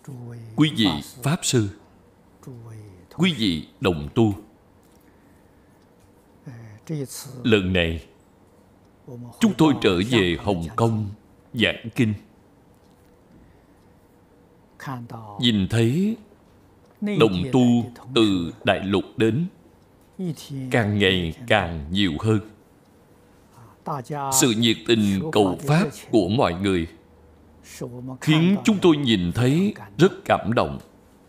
quý vị Pháp Sư, quý vị đồng tu, lần này chúng tôi trở về Hồng Kông giảng kinh, nhìn thấy đồng tu từ đại lục đến càng ngày càng nhiều hơn. Sự nhiệt tình cầu Pháp của mọi người khiến chúng tôi nhìn thấy rất cảm động.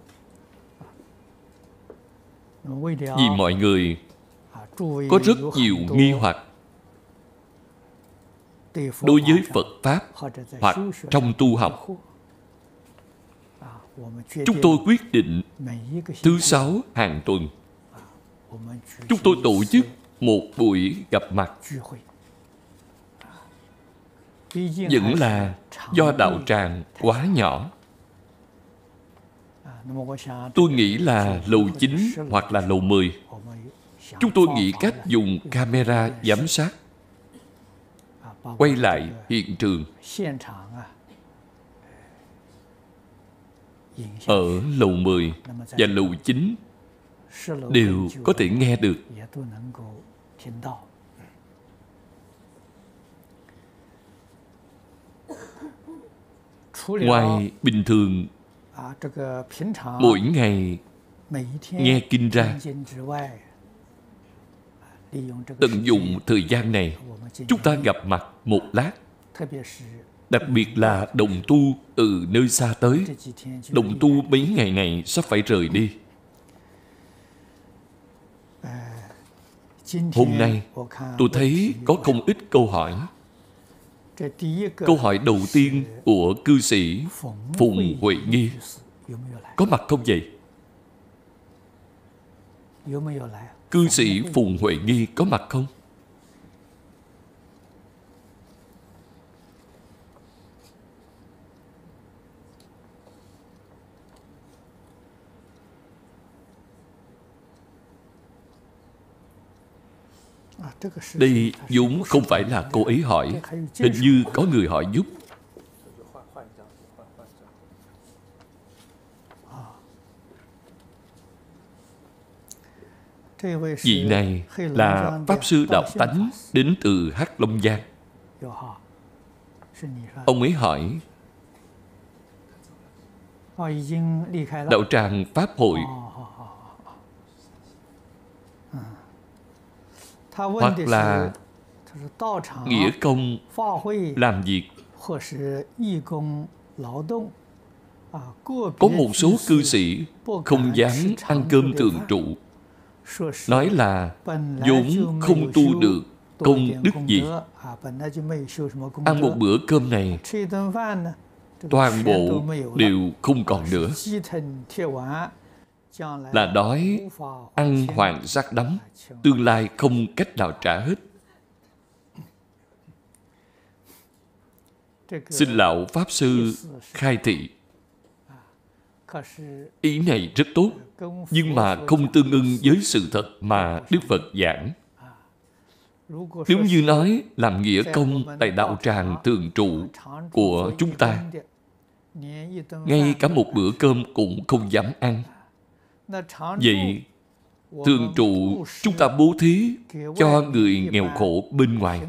Vì mọi người có rất nhiều nghi hoặc đối với Phật Pháp hoặc trong tu học. Chúng tôi quyết định thứ Sáu hàng tuần chúng tôi tổ chức một buổi gặp mặt. Vẫn là do đạo tràng quá nhỏ. Tôi nghĩ là lầu 9 hoặc là lầu 10. Chúng tôi nghĩ cách dùng camera giám sát, quay lại hiện trường. Ở lầu 10 và lầu 9 đều có thể nghe được. Ngoài bình thường mỗi ngày nghe kinh ra, tận dụng thời gian này chúng ta gặp mặt một lát. Đặc biệt là đồng tu từ nơi xa tới. Đồng tu mấy ngày này sắp phải rời đi. Hôm nay tôi thấy có không ít câu hỏi. Câu hỏi đầu tiên của cư sĩ Phùng Huệ Nghi có mặt không vậy? Cư sĩ Phùng Huệ Nghi có mặt không? Đây vốn không phải là cô ấy hỏi. Hình như có người hỏi giúp. Vị này là Pháp Sư Đạo Tánh, đến từ Hắc Long Giang. Ông ấy hỏi đạo tràng Pháp hội hoặc là nghĩa công làm việc. Có một số cư sĩ không dám ăn cơm thường trụ, nói là vốn không tu được công đức gì. Ăn một bữa cơm này toàn bộ đều không còn nữa, là đói ăn hoàng sắc đắm, tương lai không cách nào trả hết. Xin lão Pháp Sư khai thị. Ý này rất tốt, nhưng mà không tương ưng với sự thật mà Đức Phật giảng. Nếu như nói làm nghĩa công tại đạo tràng thường trụ của chúng ta, ngay cả một bữa cơm cũng không dám ăn, vậy thường trụ chúng ta bố thí cho người nghèo khổ bên ngoài.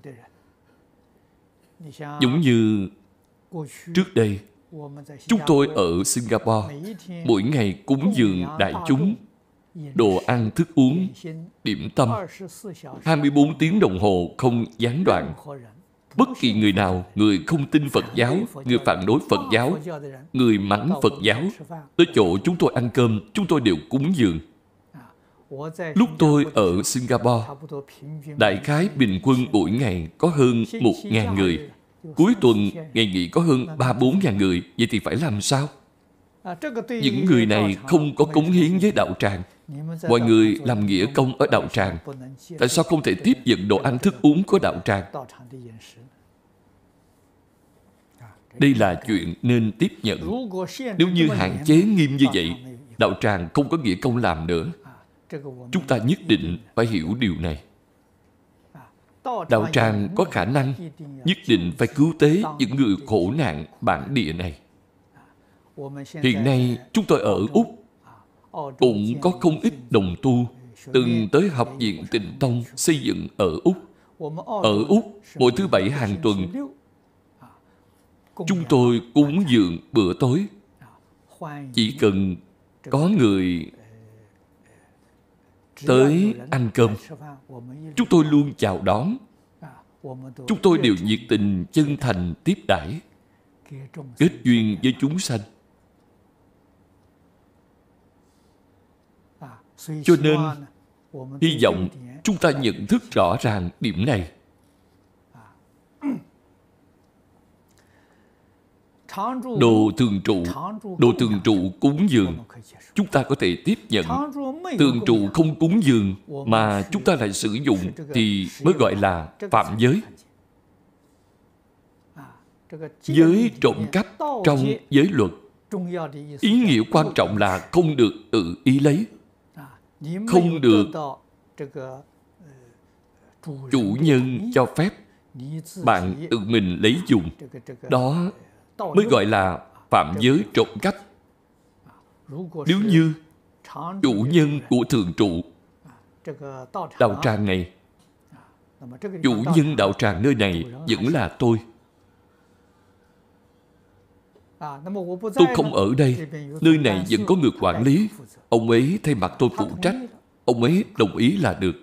Giống như trước đây chúng tôi ở Singapore, mỗi ngày cúng dường đại chúng đồ ăn thức uống, điểm tâm 24 tiếng đồng hồ không gián đoạn. Bất kỳ người nào, người không tin Phật giáo, người phản đối Phật giáo, người mắng Phật giáo, tới chỗ chúng tôi ăn cơm, chúng tôi đều cúng dường. Lúc tôi ở Singapore, đại khái bình quân mỗi ngày có hơn 1.000 người. Cuối tuần, ngày nghỉ có hơn 3-4 ngàn người. Vậy thì phải làm sao? Những người này không có cống hiến với đạo tràng. Mọi người làm nghĩa công ở đạo tràng, tại sao không thể tiếp nhận đồ ăn thức uống của đạo tràng? Đây là chuyện nên tiếp nhận. Nếu như hạn chế nghiêm như vậy, đạo tràng không có nghĩa công làm nữa. Chúng ta nhất định phải hiểu điều này. Đạo tràng có khả năng nhất định phải cứu tế những người khổ nạn bản địa này. Hiện nay chúng tôi ở Úc cũng có không ít đồng tu từng tới học viện Tịnh Tông xây dựng ở Úc. Ở Úc, mỗi thứ Bảy hàng tuần, chúng tôi cúng dường bữa tối. Chỉ cần có người tới ăn cơm, chúng tôi luôn chào đón. Chúng tôi đều nhiệt tình, chân thành tiếp đãi, kết duyên với chúng sanh. Cho nên, hy vọng chúng ta nhận thức rõ ràng điểm này. Đồ thường trụ cúng dường, chúng ta có thể tiếp nhận. Thường trụ không cúng dường mà chúng ta lại sử dụng thì mới gọi là phạm giới. Giới trộm cắp trong giới luật, ý nghĩa quan trọng là không được tự ý lấy, không được chủ nhân cho phép, bạn tự mình lấy dùng. Đó mới gọi là phạm giới trộm cắp. Nếu như chủ nhân của thường trụ đạo tràng này, chủ nhân đạo tràng nơi này vẫn là tôi. Tôi không ở đây, nơi này vẫn có người quản lý. Ông ấy thay mặt tôi phụ trách, ông ấy đồng ý là được.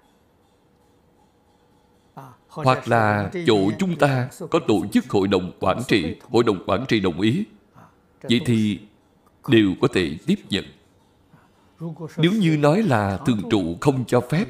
Hoặc là chỗ chúng ta có tổ chức hội đồng quản trị đồng ý, vậy thì đều có thể tiếp nhận. Nếu như nói là thường trụ không cho phép,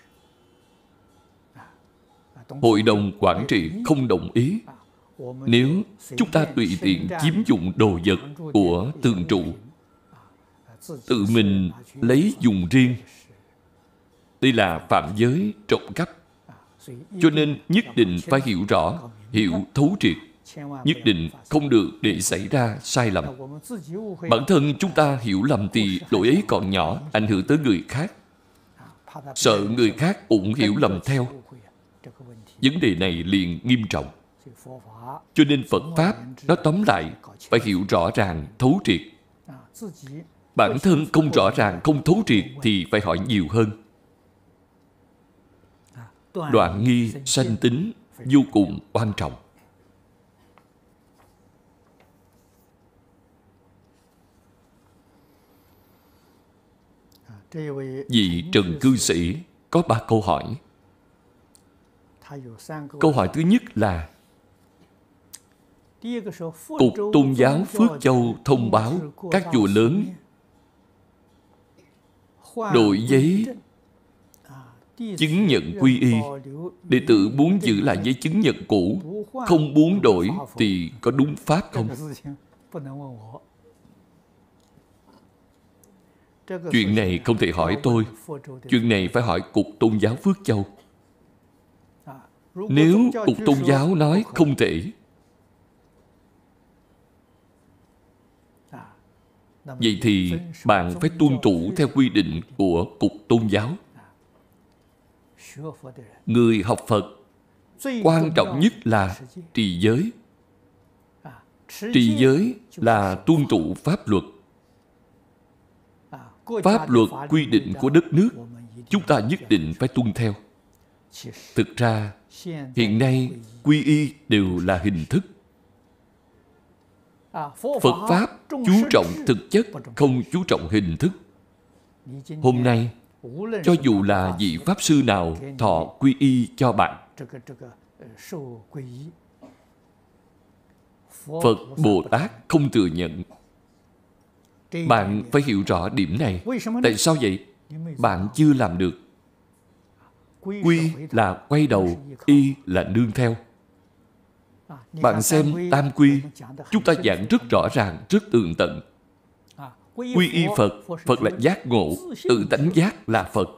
hội đồng quản trị không đồng ý, nếu chúng ta tùy tiện chiếm dụng đồ vật của thường trụ, tự mình lấy dùng riêng, đây là phạm giới trộm cắp. Cho nên nhất định phải hiểu rõ, hiểu thấu triệt, nhất định không được để xảy ra sai lầm. Bản thân chúng ta hiểu lầm thì lỗi ấy còn nhỏ, ảnh hưởng tới người khác. Sợ người khác cũng hiểu lầm theo. Vấn đề này liền nghiêm trọng. Cho nên Phật Pháp, nó tóm lại, phải hiểu rõ ràng, thấu triệt. Bản thân không rõ ràng, không thấu triệt thì phải hỏi nhiều hơn. Đoạn nghi sanh tính vô cùng quan trọng. Vị Trần cư sĩ có 3 câu hỏi. Câu hỏi thứ nhất là Cục Tôn giáo Phước Châu thông báo các chùa lớn đổi giấy chứng nhận quy y. Đệ tử muốn giữ lại giấy chứng nhận cũ, không muốn đổi thì có đúng pháp không? Chuyện này không thể hỏi tôi. Chuyện này phải hỏi Cục Tôn giáo Phước Châu. Nếu Cục Tôn giáo nói không thể, vậy thì bạn phải tuân thủ theo quy định của Cục Tôn giáo. Người học Phật, quan trọng nhất là trì giới. Trì giới là tuân thủ pháp luật. Pháp luật quy định của đất nước, chúng ta nhất định phải tuân theo. Thực ra, hiện nay quy y đều là hình thức. Phật Pháp chú trọng thực chất, không chú trọng hình thức. Hôm nay, cho dù là vị Pháp Sư nào thọ quy y cho bạn, Phật Bồ Tát không thừa nhận. Bạn phải hiểu rõ điểm này. Tại sao vậy? Bạn chưa làm được. Quy là quay đầu, y là nương theo. Bạn xem Tam Quy, chúng ta giảng rất rõ ràng, rất tường tận. Quy y Phật, Phật là giác ngộ, tự tánh giác là Phật.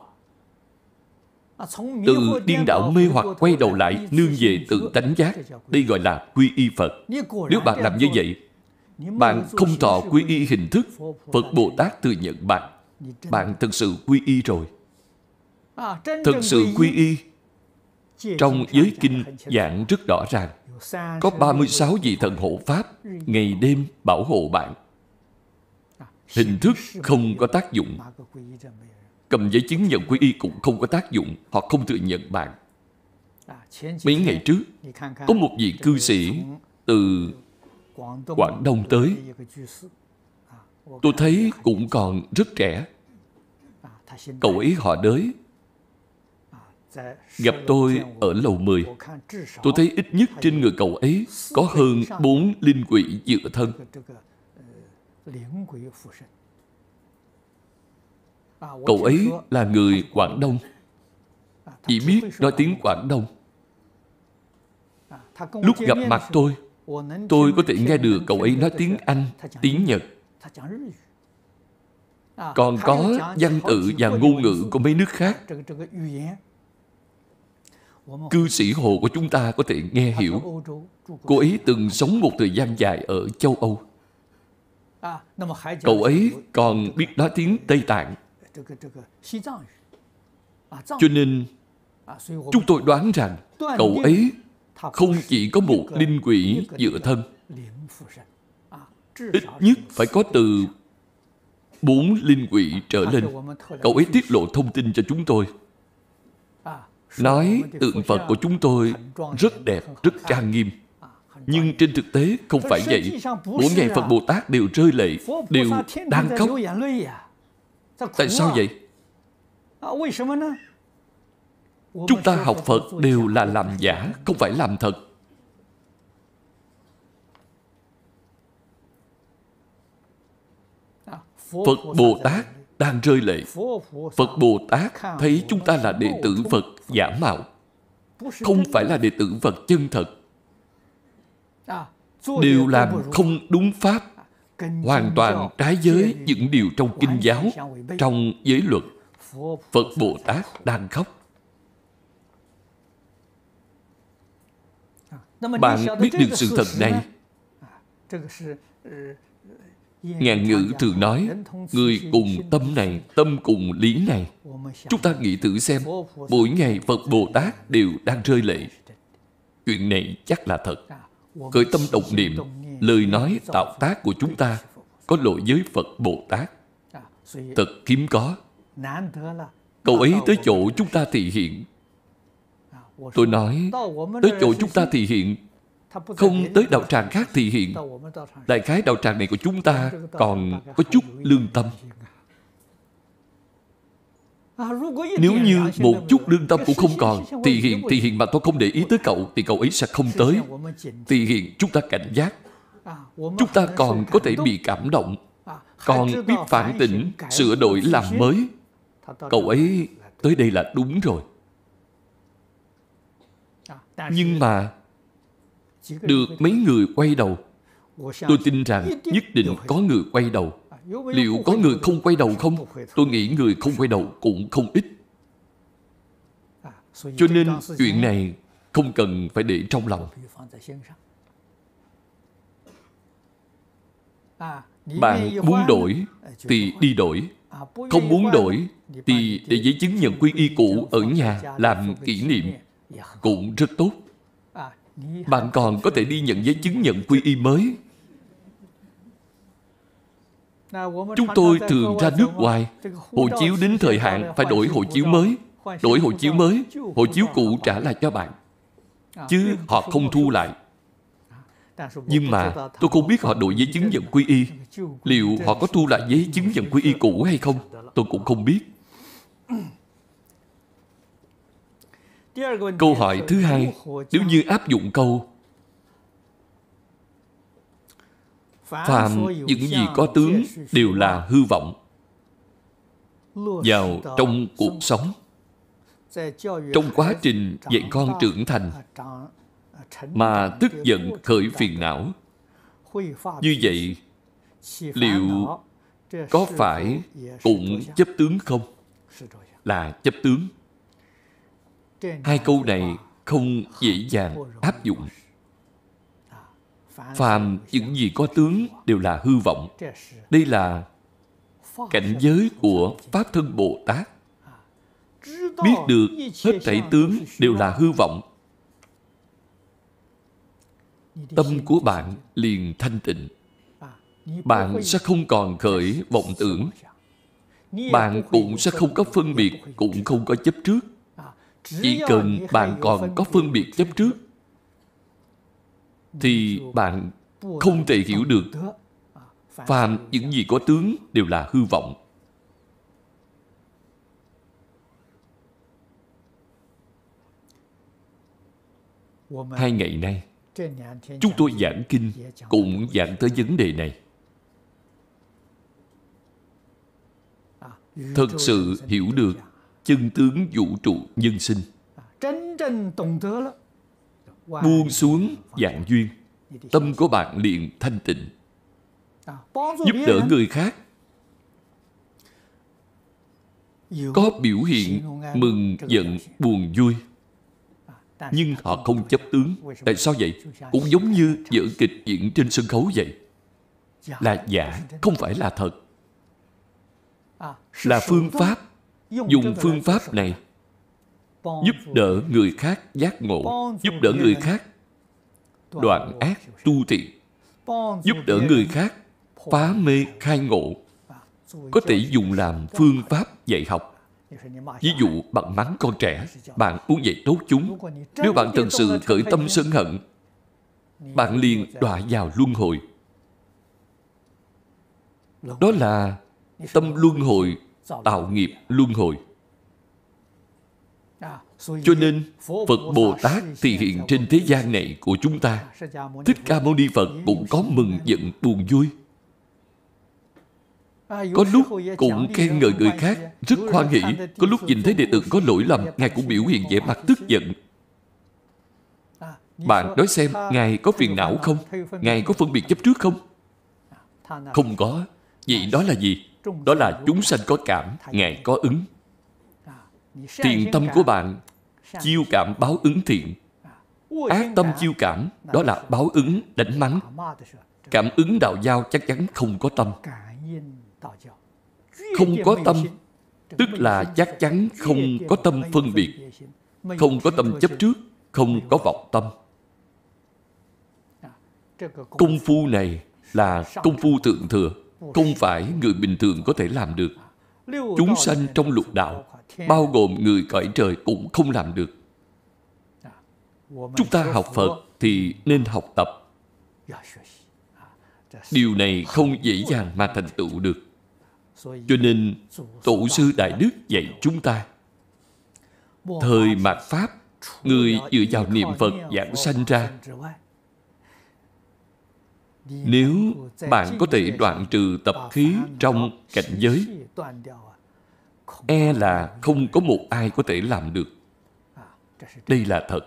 Từ điên đảo mê hoặc quay đầu lại, nương về tự tánh giác, đây gọi là quy y Phật. Nếu bạn làm như vậy, bạn không thọ quy y hình thức, Phật Bồ Tát thừa nhận bạn. Bạn thực sự quy y rồi. Thực sự quy y, trong giới kinh giảng rất rõ ràng. Có 36 vị thần hộ Pháp, ngày đêm bảo hộ bạn. hình thức không có tác dụng. Cầm giấy chứng nhận quy y cũng không có tác dụng. Họ không thừa nhận bạn. Mấy ngày trước, có một vị cư sĩ từ Quảng Đông tới. Tôi thấy cũng còn rất trẻ. Cậu ấy họ Đới. Gặp tôi ở lầu 10. Tôi thấy ít nhất trên người cậu ấy có hơn 4 linh quỷ dựa thân. Cậu ấy là người Quảng Đông, chỉ biết nói tiếng Quảng Đông. Lúc gặp mặt tôi có thể nghe được cậu ấy nói tiếng Anh, tiếng Nhật. Còn có văn tự và ngôn ngữ của mấy nước khác. Cư sĩ Hồ của chúng ta có thể nghe hiểu. Cô ấy từng sống một thời gian dài ở châu Âu. Cậu ấy còn biết nói tiếng Tây Tạng. Cho nên chúng tôi đoán rằng cậu ấy không chỉ có một linh quỷ dựa thân, ít nhất phải có từ 4 linh quỷ trở lên. Cậu ấy tiết lộ thông tin cho chúng tôi. Nói tượng Phật của chúng tôi rất đẹp, rất trang nghiêm. Nhưng trên thực tế không phải vậy. Mỗi ngày Phật Bồ Tát đều rơi lệ, đều đang khóc. Tại sao vậy? Chúng ta học Phật đều là làm giả, không phải làm thật. Phật Bồ Tát đang rơi lệ. Phật Bồ Tát thấy chúng ta là đệ tử Phật giả mạo, không phải là đệ tử Phật chân thật. Đều làm không đúng pháp, hoàn toàn trái với những điều trong kinh giáo, trong giới luật. Phật Bồ Tát đang khóc. Bạn biết được sự thật này. Ngạn ngữ thường nói, người cùng tâm này, tâm cùng lý này. Chúng ta nghĩ thử xem, mỗi ngày Phật Bồ Tát đều đang rơi lệ. Chuyện này chắc là thật. Khởi tâm động niệm, lời nói tạo tác của chúng ta có lỗi với Phật Bồ Tát. Thật hiếm có. Cậu ấy tới chỗ chúng ta thị hiện. Tôi nói, tới chỗ chúng ta thị hiện, không tới đạo tràng khác thị hiện. Đại khái đạo tràng này của chúng ta còn có chút lương tâm. Nếu như một chút lương tâm cũng không còn, thị hiện mà tôi không để ý tới cậu, thì cậu ấy sẽ không tới. Thị hiện chúng ta cảnh giác. Chúng ta còn có thể bị cảm động, còn biết phản tỉnh, sửa đổi làm mới. Cậu ấy tới đây là đúng rồi. Nhưng mà được mấy người quay đầu. Tôi tin rằng nhất định có người quay đầu. Liệu có người không quay đầu không? Tôi nghĩ người không quay đầu cũng không ít. Cho nên chuyện này không cần phải để trong lòng. Bạn muốn đổi thì đi đổi. Không muốn đổi thì để giấy chứng nhận quy y cũ ở nhà làm kỷ niệm cũng rất tốt. Bạn còn có thể đi nhận giấy chứng nhận quy y mới. Chúng tôi thường ra nước ngoài, hộ chiếu đến thời hạn phải đổi hộ chiếu mới. Đổi hộ chiếu mới, hộ chiếu cũ trả lại cho bạn, chứ họ không thu lại. Nhưng mà tôi không biết họ đổi giấy chứng nhận quy y, liệu họ có thu lại giấy chứng nhận quy y cũ hay không, tôi cũng không biết. Câu hỏi thứ hai, nếu như áp dụng câu phàm những gì có tướng đều là hư vọng vào trong cuộc sống, trong quá trình dạy con trưởng thành mà tức giận khởi phiền não, như vậy liệu có phải cũng chấp tướng không? Là chấp tướng. Hai câu này không dễ dàng áp dụng. Phàm những gì có tướng đều là hư vọng. Đây là cảnh giới của Pháp Thân Bồ Tát. Biết được hết thảy tướng đều là hư vọng, tâm của bạn liền thanh tịnh. bạn sẽ không còn khởi vọng tưởng. Bạn cũng sẽ không có phân biệt, cũng không có chấp trước. Chỉ cần bạn còn có phân biệt chấp trước thì bạn không thể hiểu được phàm những gì có tướng đều là hư vọng. Hai ngày nay chúng tôi giảng kinh cũng giảng tới vấn đề này. Thật sự hiểu được chân tướng vũ trụ nhân sinh, buông xuống vạn duyên, tâm của bạn liền thanh tịnh. Giúp đỡ người khác, có biểu hiện mừng, giận, buồn, vui, nhưng họ không chấp tướng. Tại sao vậy? Cũng giống như vở kịch diễn trên sân khấu vậy. Là giả, không phải là thật. Là phương pháp. Dùng phương pháp này giúp đỡ người khác giác ngộ, giúp đỡ người khác đoạn ác tu thiện, giúp đỡ người khác phá mê khai ngộ. Có thể dùng làm phương pháp dạy học. Ví dụ bạn mắng con trẻ, bạn muốn dạy tốt chúng. Nếu bạn thật sự khởi tâm sân hận, bạn liền đọa vào luân hồi. Đó là tâm luân hồi, tạo nghiệp luân hồi. Cho nên Phật Bồ Tát thì hiện trên thế gian này của chúng ta. Thích Ca Mâu Ni Phật cũng có mừng giận buồn vui. Có lúc cũng khen ngợi người khác, rất hoan hỷ. Có lúc nhìn thấy đệ tử có lỗi lầm, Ngài cũng biểu hiện vẻ mặt tức giận. Bạn nói xem, Ngài có phiền não không? Ngài có phân biệt chấp trước không? Không có. Vậy đó là gì? Đó là chúng sanh có cảm, Ngài có ứng. Thiện tâm của bạn chiêu cảm báo ứng thiện. Ác tâm chiêu cảm, đó là báo ứng đánh mắng. Cảm ứng đạo giao chắc chắn không có tâm. Không có tâm, tức là chắc chắn không có tâm phân biệt, không có tâm chấp trước, không có vọng tâm. Công phu này là công phu thượng thừa, không phải người bình thường có thể làm được. Chúng sanh trong lục đạo, bao gồm người cõi trời cũng không làm được. Chúng ta học Phật thì nên học tập. Điều này không dễ dàng mà thành tựu được. Cho nên Tổ sư Đại Đức dạy chúng ta, thời mạt Pháp, người dựa vào niệm Phật giảng sanh ra. Nếu bạn có thể đoạn trừ tập khí trong cảnh giới, e là không có một ai có thể làm được. Đây là thật.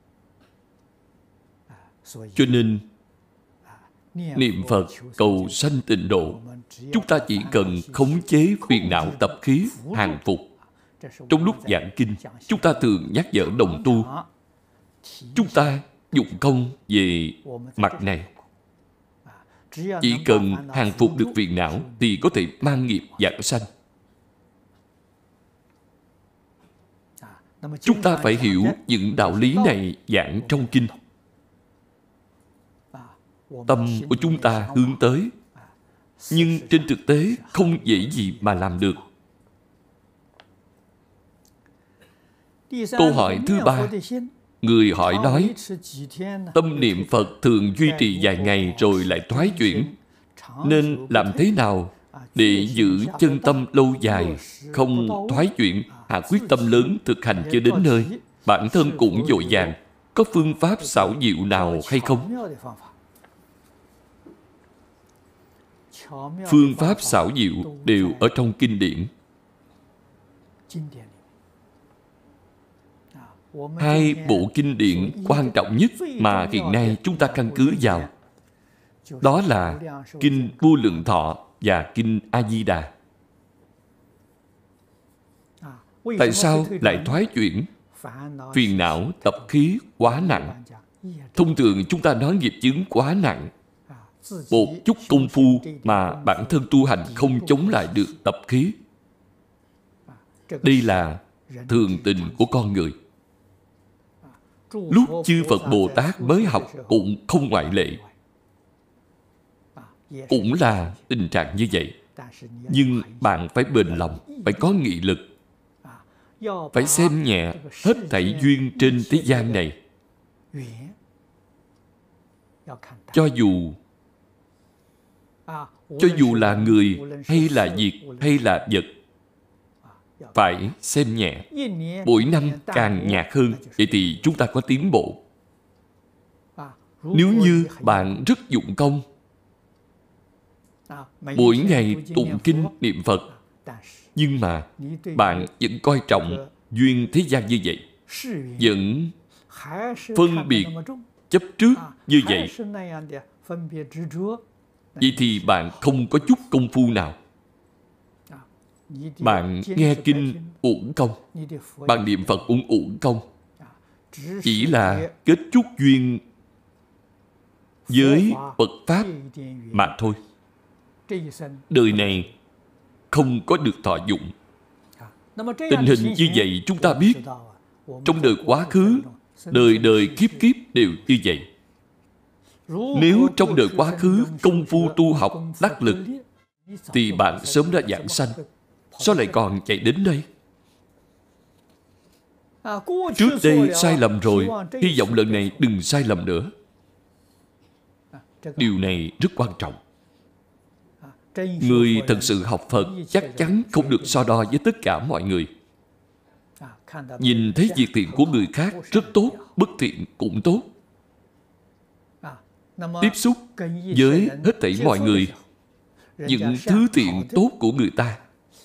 Cho nên niệm Phật cầu sanh tịnh độ, chúng ta chỉ cần khống chế phiền não tập khí, hàng phục. Trong lúc giảng kinh, chúng ta thường nhắc nhở đồng tu. Chúng ta dụng công về mặt này. Chỉ cần hàng phục được phiền não thì có thể mang nghiệp giảng sanh. Chúng ta phải hiểu những đạo lý này giảng trong kinh. Tâm của chúng ta hướng tới, nhưng trên thực tế không dễ gì mà làm được. Câu hỏi thứ ba, người hỏi nói, tâm niệm Phật thường duy trì vài ngày rồi lại thoái chuyển, nên làm thế nào để giữ chân tâm lâu dài, không thoái chuyển, hạ quyết tâm lớn thực hành cho đến nơi, bản thân cũng vội vàng, có phương pháp xảo diệu nào hay không? Phương pháp xảo diệu đều ở trong kinh điển. Hai bộ kinh điển quan trọng nhất mà hiện nay chúng ta căn cứ vào, đó là Kinh Vô Lượng Thọ và Kinh A-di-đà. Tại sao lại thoái chuyển? Phiền não, tập khí quá nặng. Thông thường chúng ta nói nghiệp chướng quá nặng. Một chút công phu mà bản thân tu hành không chống lại được tập khí. Đây là thường tình của con người. Lúc chư Phật Bồ Tát mới học cũng không ngoại lệ. cũng là tình trạng như vậy. Nhưng bạn phải bền lòng, phải có nghị lực, phải xem nhẹ hết thảy duyên trên thế gian này. Cho dù là người, hay là việc, hay là vật, phải xem nhẹ. Mỗi năm càng nhạt hơn, vậy thì chúng ta có tiến bộ. Nếu như bạn rất dụng công, mỗi ngày tụng kinh niệm Phật, nhưng mà bạn vẫn coi trọng duyên thế gian như vậy, vẫn phân biệt chấp trước như vậy, vậy thì bạn không có chút công phu nào. Bạn nghe kinh uổng công, bạn niệm Phật cũng uổng công, chỉ là kết chút duyên với Phật Pháp mà thôi. Đời này không có được thọ dụng. Tình hình như vậy chúng ta biết, trong đời quá khứ, đời đời kiếp kiếp đều như vậy. Nếu trong đời quá khứ công phu tu học đắc lực, thì bạn sớm đã giảng sanh. Sao lại còn chạy đến đây? Trước đây sai lầm rồi, hy vọng lần này đừng sai lầm nữa. Điều này rất quan trọng. Người thật sự học Phật chắc chắn không được so đo với tất cả mọi người. Nhìn thấy việc thiện của người khác rất tốt, bất thiện cũng tốt. Tiếp xúc với hết thảy mọi người, những thứ thiện tốt của người ta,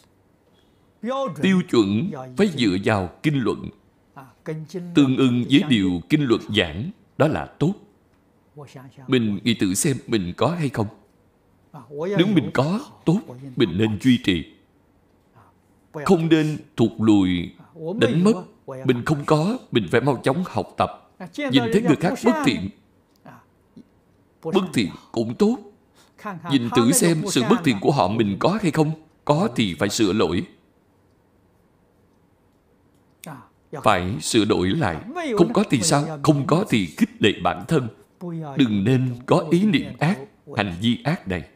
tiêu chuẩn phải dựa vào kinh luận, tương ưng với điều kinh luận giảng, đó là tốt. Mình nghĩ thử xem mình có hay không. Nếu mình có, tốt, mình nên duy trì. Không nên thụt lùi, đánh mất. Mình không có, mình phải mau chóng học tập. Nhìn thấy người khác bất thiện, bất thiện cũng tốt. Nhìn thử xem sự bất thiện của họ mình có hay không. Có thì phải sửa lỗi. Phải sửa đổi lại. Không có thì sao? Không có thì khích lệ bản thân. Đừng nên có ý niệm ác, hành vi ác này.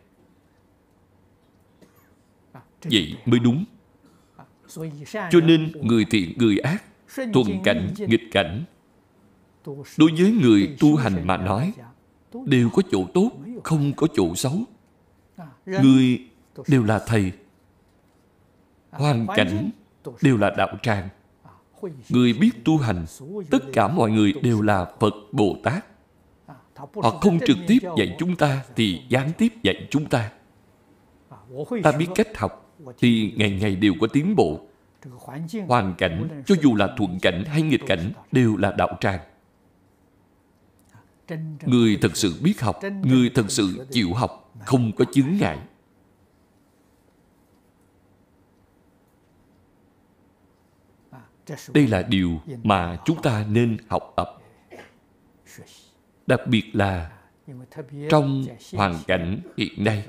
Vậy mới đúng. Cho nên người thiện, người ác, thuận cảnh, nghịch cảnh, đối với người tu hành mà nói, đều có chỗ tốt, không có chỗ xấu. Người đều là thầy, hoàn cảnh đều là đạo tràng. Người biết tu hành, tất cả mọi người đều là Phật Bồ Tát. Họ không trực tiếp dạy chúng ta thì gián tiếp dạy chúng ta. Ta biết cách học thì ngày ngày đều có tiến bộ. Hoàn cảnh, cho dù là thuận cảnh hay nghịch cảnh, đều là đạo tràng. Người thật sự biết học, người thật sự chịu học, không có chướng ngại. Đây là điều mà chúng ta nên học tập. Đặc biệt là trong hoàn cảnh hiện nay.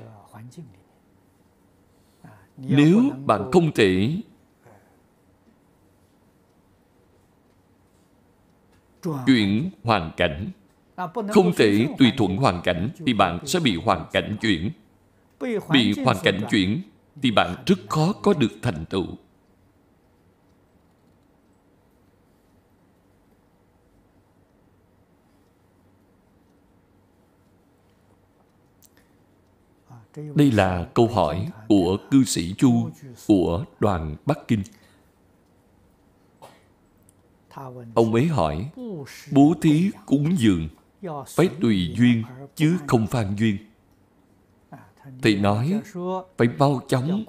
Nếu bạn không thể chuyển hoàn cảnh, không thể tùy thuận hoàn cảnh, thì bạn sẽ bị hoàn cảnh chuyển. Bị hoàn cảnh chuyển thì bạn rất khó có được thành tựu. Đây là câu hỏi của cư sĩ Chu của đoàn Bắc Kinh. Ông ấy hỏi, bố thí cúng dường phải tùy duyên chứ không phan duyên. Thầy nói phải mau chóng.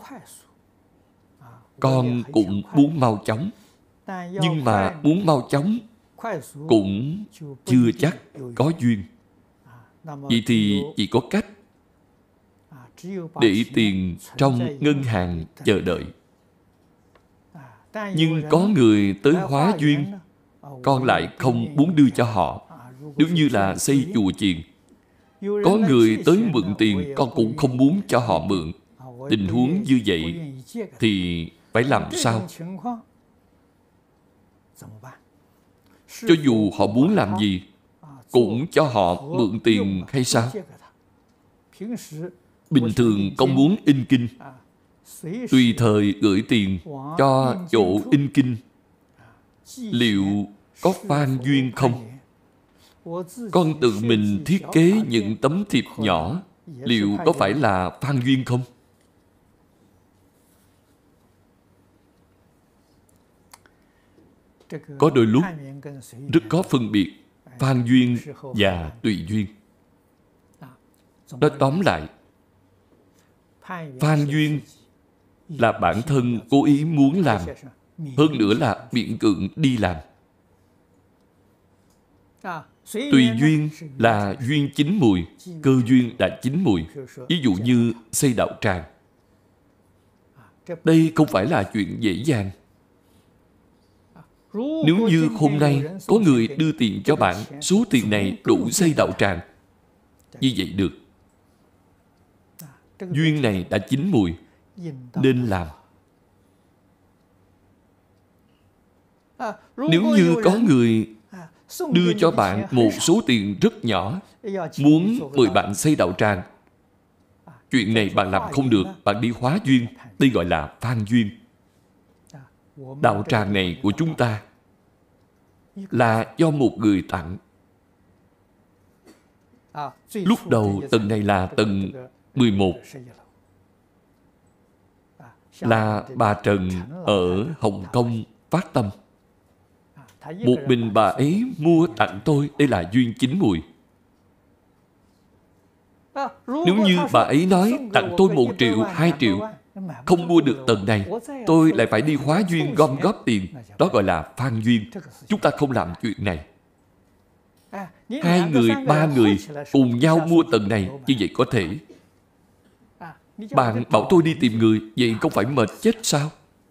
Con cũng muốn mau chóng, nhưng mà muốn mau chóng cũng chưa chắc có duyên. Vậy thì chỉ có cách để tiền trong ngân hàng chờ đợi. Nhưng có người tới hóa duyên, con lại không muốn đưa cho họ. Nếu như là xây chùa chiền, có người tới mượn tiền, con cũng không muốn cho họ mượn. Tình huống như vậy thì phải làm sao? Cho dù họ muốn làm gì, cũng cho họ mượn tiền hay sao? Bình thường con muốn in kinh, tùy thời gửi tiền cho chỗ in kinh, liệu có phan duyên không? Con tự mình thiết kế những tấm thiệp nhỏ, liệu có phải là phan duyên không? Có đôi lúc rất có phân biệt phan duyên và tùy duyên. Nói tóm lại, phan duyên là bản thân cố ý muốn làm, hơn nữa là miễn cưỡng đi làm. Tùy duyên là duyên chín mùi, cơ duyên đã chín mùi. Ví dụ như xây đạo tràng. Đây không phải là chuyện dễ dàng. Nếu như hôm nay có người đưa tiền cho bạn, số tiền này đủ xây đạo tràng, như vậy được. Duyên này đã chín mùi, nên làm. Nếu như có người đưa cho bạn một số tiền rất nhỏ, muốn mời bạn xây đạo tràng, chuyện này bạn làm không được, bạn đi hóa duyên. Đây gọi là phan duyên. Đạo tràng này của chúng ta là do một người tặng. Lúc đầu tầng này là tầng 11, là bà Trần ở Hồng Kông phát tâm. Một mình bà ấy mua tặng tôi, đây là duyên chín mùi. Nếu như bà ấy nói tặng tôi 1 triệu, 2 triệu, không mua được tầng này, tôi lại phải đi hóa duyên gom góp tiền. Đó gọi là phan duyên. Chúng ta không làm chuyện này. 2 người, 3 người cùng nhau mua tầng này, như vậy có thể. Bạn bảo tôi đi tìm người, vậy không phải mệt chết sao?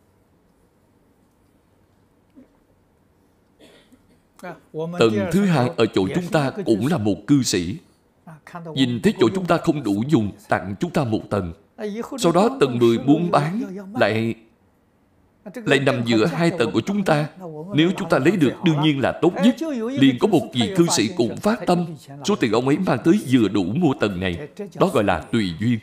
Tầng thứ 2 ở chỗ chúng ta cũng là một cư sĩ. Nhìn thấy chỗ chúng ta không đủ dùng, tặng chúng ta 1 tầng. Sau đó tầng 10 muốn bán, lại nằm giữa 2 tầng của chúng ta. Nếu chúng ta lấy được đương nhiên là tốt nhất. Liền có một vị cư sĩ cũng phát tâm, số tiền ông ấy mang tới vừa đủ mua tầng này. Đó gọi là tùy duyên.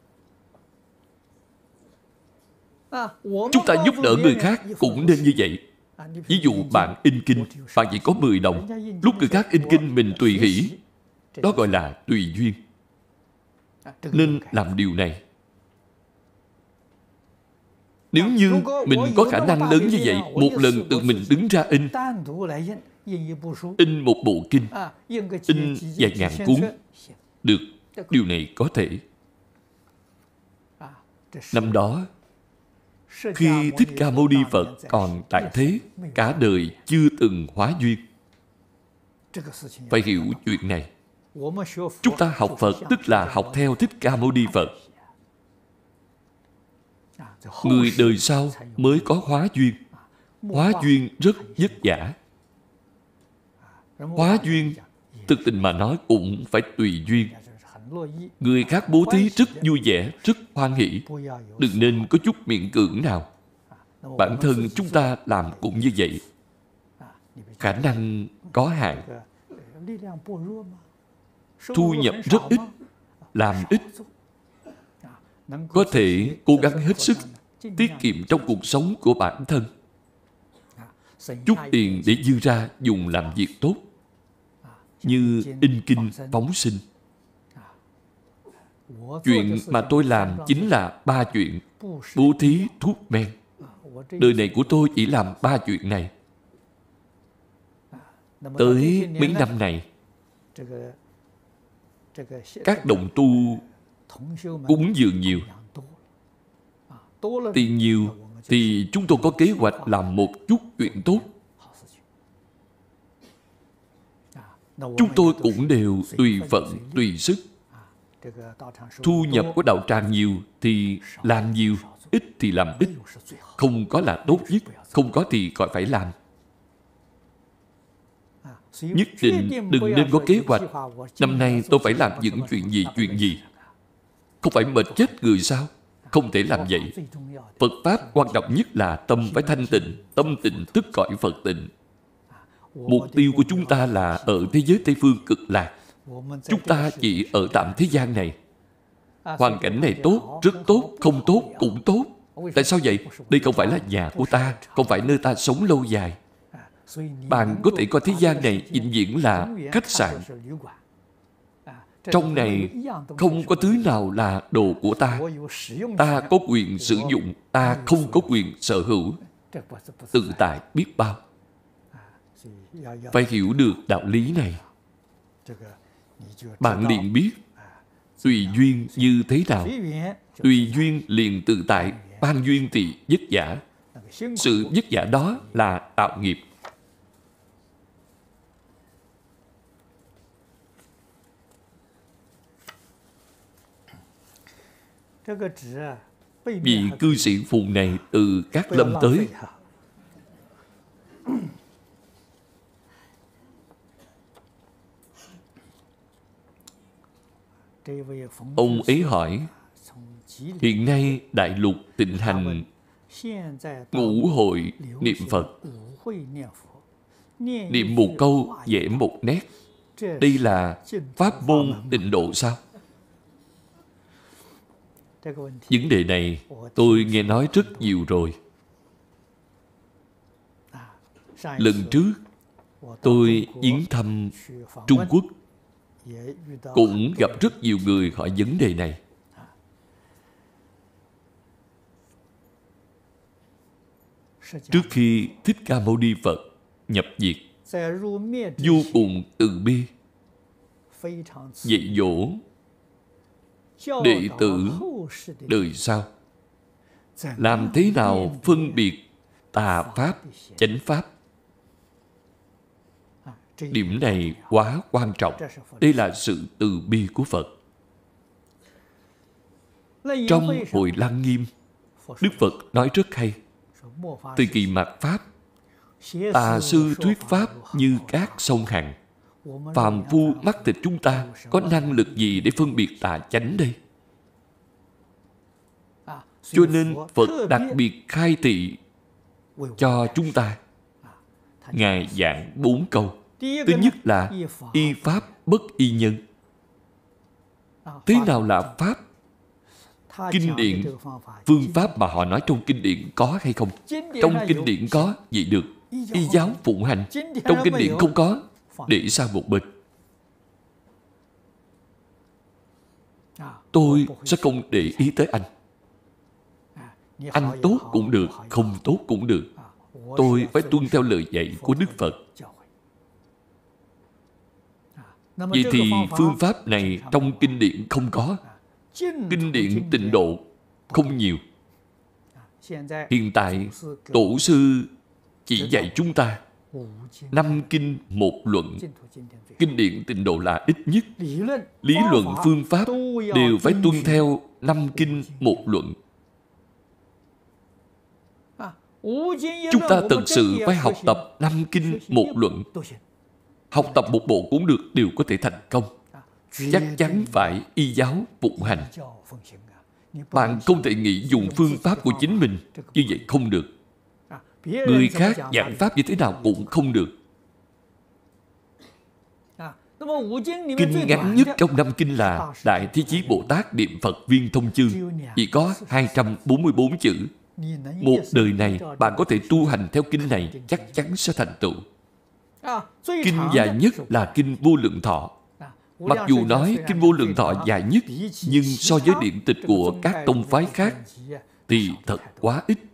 Chúng ta giúp đỡ người khác cũng nên như vậy. Ví dụ bạn in kinh, bạn chỉ có 10 đồng. Lúc người khác in kinh mình tùy hỷ. Đó gọi là tùy duyên. Nên làm điều này. Nếu như mình có khả năng lớn như vậy, một lần tự mình đứng ra in một bộ kinh, in vài ngàn cuốn, được. Điều này có thể. Năm đó, khi Thích Ca Mâu Ni Phật còn tại thế, cả đời chưa từng hóa duyên. Phải hiểu chuyện này. Chúng ta học Phật tức là học theo Thích Ca Mâu Ni Phật. Người đời sau mới có hóa duyên. Hóa duyên rất vất vả. Hóa duyên, thực tình mà nói cũng phải tùy duyên. Người khác bố thí rất vui vẻ, rất hoan hỷ. Đừng nên có chút miễn cưỡng nào. Bản thân chúng ta làm cũng như vậy. Khả năng có hạn. Thu nhập rất ít, làm ít. Có thể cố gắng hết sức tiết kiệm trong cuộc sống của bản thân. Chút tiền để dư ra dùng làm việc tốt, như in kinh phóng sinh. Chuyện mà tôi làm chính là 3 chuyện: bố thí, thuốc men. Đời này của tôi chỉ làm 3 chuyện này. Tới mấy năm này, các đồng tu cúng dường nhiều. Tiền nhiều thì chúng tôi có kế hoạch làm một chút chuyện tốt. Chúng tôi cũng đều tùy phận, tùy sức. Thu nhập của đạo tràng nhiều thì làm nhiều, ít thì làm ít. Không có là tốt nhất, không có thì gọi phải làm. Nhất định đừng nên có kế hoạch. Năm nay tôi phải làm những chuyện gì. Không phải mệt chết người sao? Không thể làm vậy. Phật Pháp quan trọng nhất là tâm phải thanh tịnh. Tâm tịnh tức cõi Phật tịnh. Mục tiêu của chúng ta là ở thế giới Tây Phương cực lạc. Chúng ta chỉ ở tạm thế gian này. Hoàn cảnh này tốt, rất tốt, không tốt, cũng tốt. Tại sao vậy? Đây không phải là nhà của ta, không phải nơi ta sống lâu dài. Bạn có thể coi thế gian này vĩnh viễn là khách sạn. Trong này không có thứ nào là đồ của ta. Ta có quyền sử dụng, ta không có quyền sở hữu. Tự tại biết bao. Phải hiểu được đạo lý này. Bạn liền biết tùy duyên như thế nào. Tùy duyên liền tự tại, ban duyên thì vất vả. Sự vất vả đó là tạo nghiệp. Vị cư sĩ phù này từ Cát Lâm tới. Ông ấy hỏi, hiện nay đại lục thịnh hành ngũ hội niệm Phật. Niệm một câu vẽ một nét. Đây là pháp môn tịnh độ sao? Vấn đề này tôi nghe nói rất nhiều rồi. Lần trước tôi viếng thăm Trung Quốc, cũng gặp rất nhiều người hỏi vấn đề này. Trước khi Thích Ca Mâu Ni Phật nhập diệt, vô cùng từ bi, dạy dỗ đệ tử đời sau làm thế nào phân biệt tà pháp, chánh pháp. Điểm này quá quan trọng. Đây là sự từ bi của Phật. Trong Hội Lăng Nghiêm, Đức Phật nói rất hay. Thời kỳ mạt Pháp, tà sư thuyết Pháp như các sông Hằng. Phàm phu mắt thịt chúng ta có năng lực gì để phân biệt tà chánh đây? Cho nên Phật đặc biệt khai thị cho chúng ta. Ngài giảng 4 câu. Thứ nhất là y pháp bất y nhân. Thế nào là pháp? Kinh điển, phương pháp mà họ nói trong kinh điển có hay không? Trong kinh điển có, vậy được. Y giáo phụng hành. Trong kinh điển không có, để sang một bên. Tôi sẽ không để ý tới anh. Anh tốt cũng được, không tốt cũng được. Tôi phải tuân theo lời dạy của Đức Phật. Vậy thì phương pháp này trong kinh điển không có. Kinh điển tịnh độ không nhiều. Hiện tại Tổ sư chỉ dạy chúng ta 5 kinh 1 luận. Kinh điển tịnh độ là ít nhất. Lý luận phương pháp đều phải tuân theo 5 kinh 1 luận. Chúng ta thật sự phải học tập 5 kinh 1 luận. Học tập một bộ cũng được, đều có thể thành công. Chắc chắn phải y giáo phụng hành. Bạn không thể nghĩ dùng phương pháp của chính mình. Như vậy không được. Người khác giảng pháp như thế nào cũng không được. Kinh ngắn nhất trong 5 kinh là Đại Thế Chí Bồ Tát Niệm Phật Viên Thông Chương. Chỉ có 244 chữ. Một đời này bạn có thể tu hành theo kinh này, chắc chắn sẽ thành tựu. Kinh dài nhất là Kinh Vô Lượng Thọ. Mặc dù nói Kinh Vô Lượng Thọ dài nhất, nhưng so với điển tịch của các tông phái khác thì thật quá ít.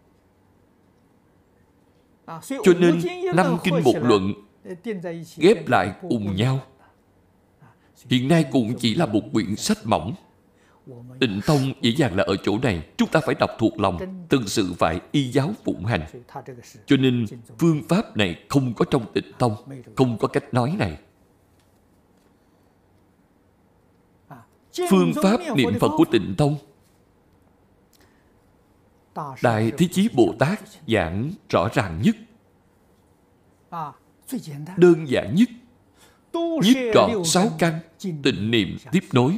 Cho nên 5 kinh 1 luận ghép lại cùng nhau, hiện nay cũng chỉ là một quyển sách mỏng. Tịnh tông dễ dàng là ở chỗ này. Chúng ta phải đọc thuộc lòng, thực sự phải y giáo phụng hành. Cho nên phương pháp này không có trong tịnh tông, không có cách nói này. Phương pháp niệm Phật của tịnh tông, Đại Thế Chí Bồ Tát giảng rõ ràng nhất, đơn giản nhất, nhiếp trọn 6 căn, tịnh niệm tiếp nối.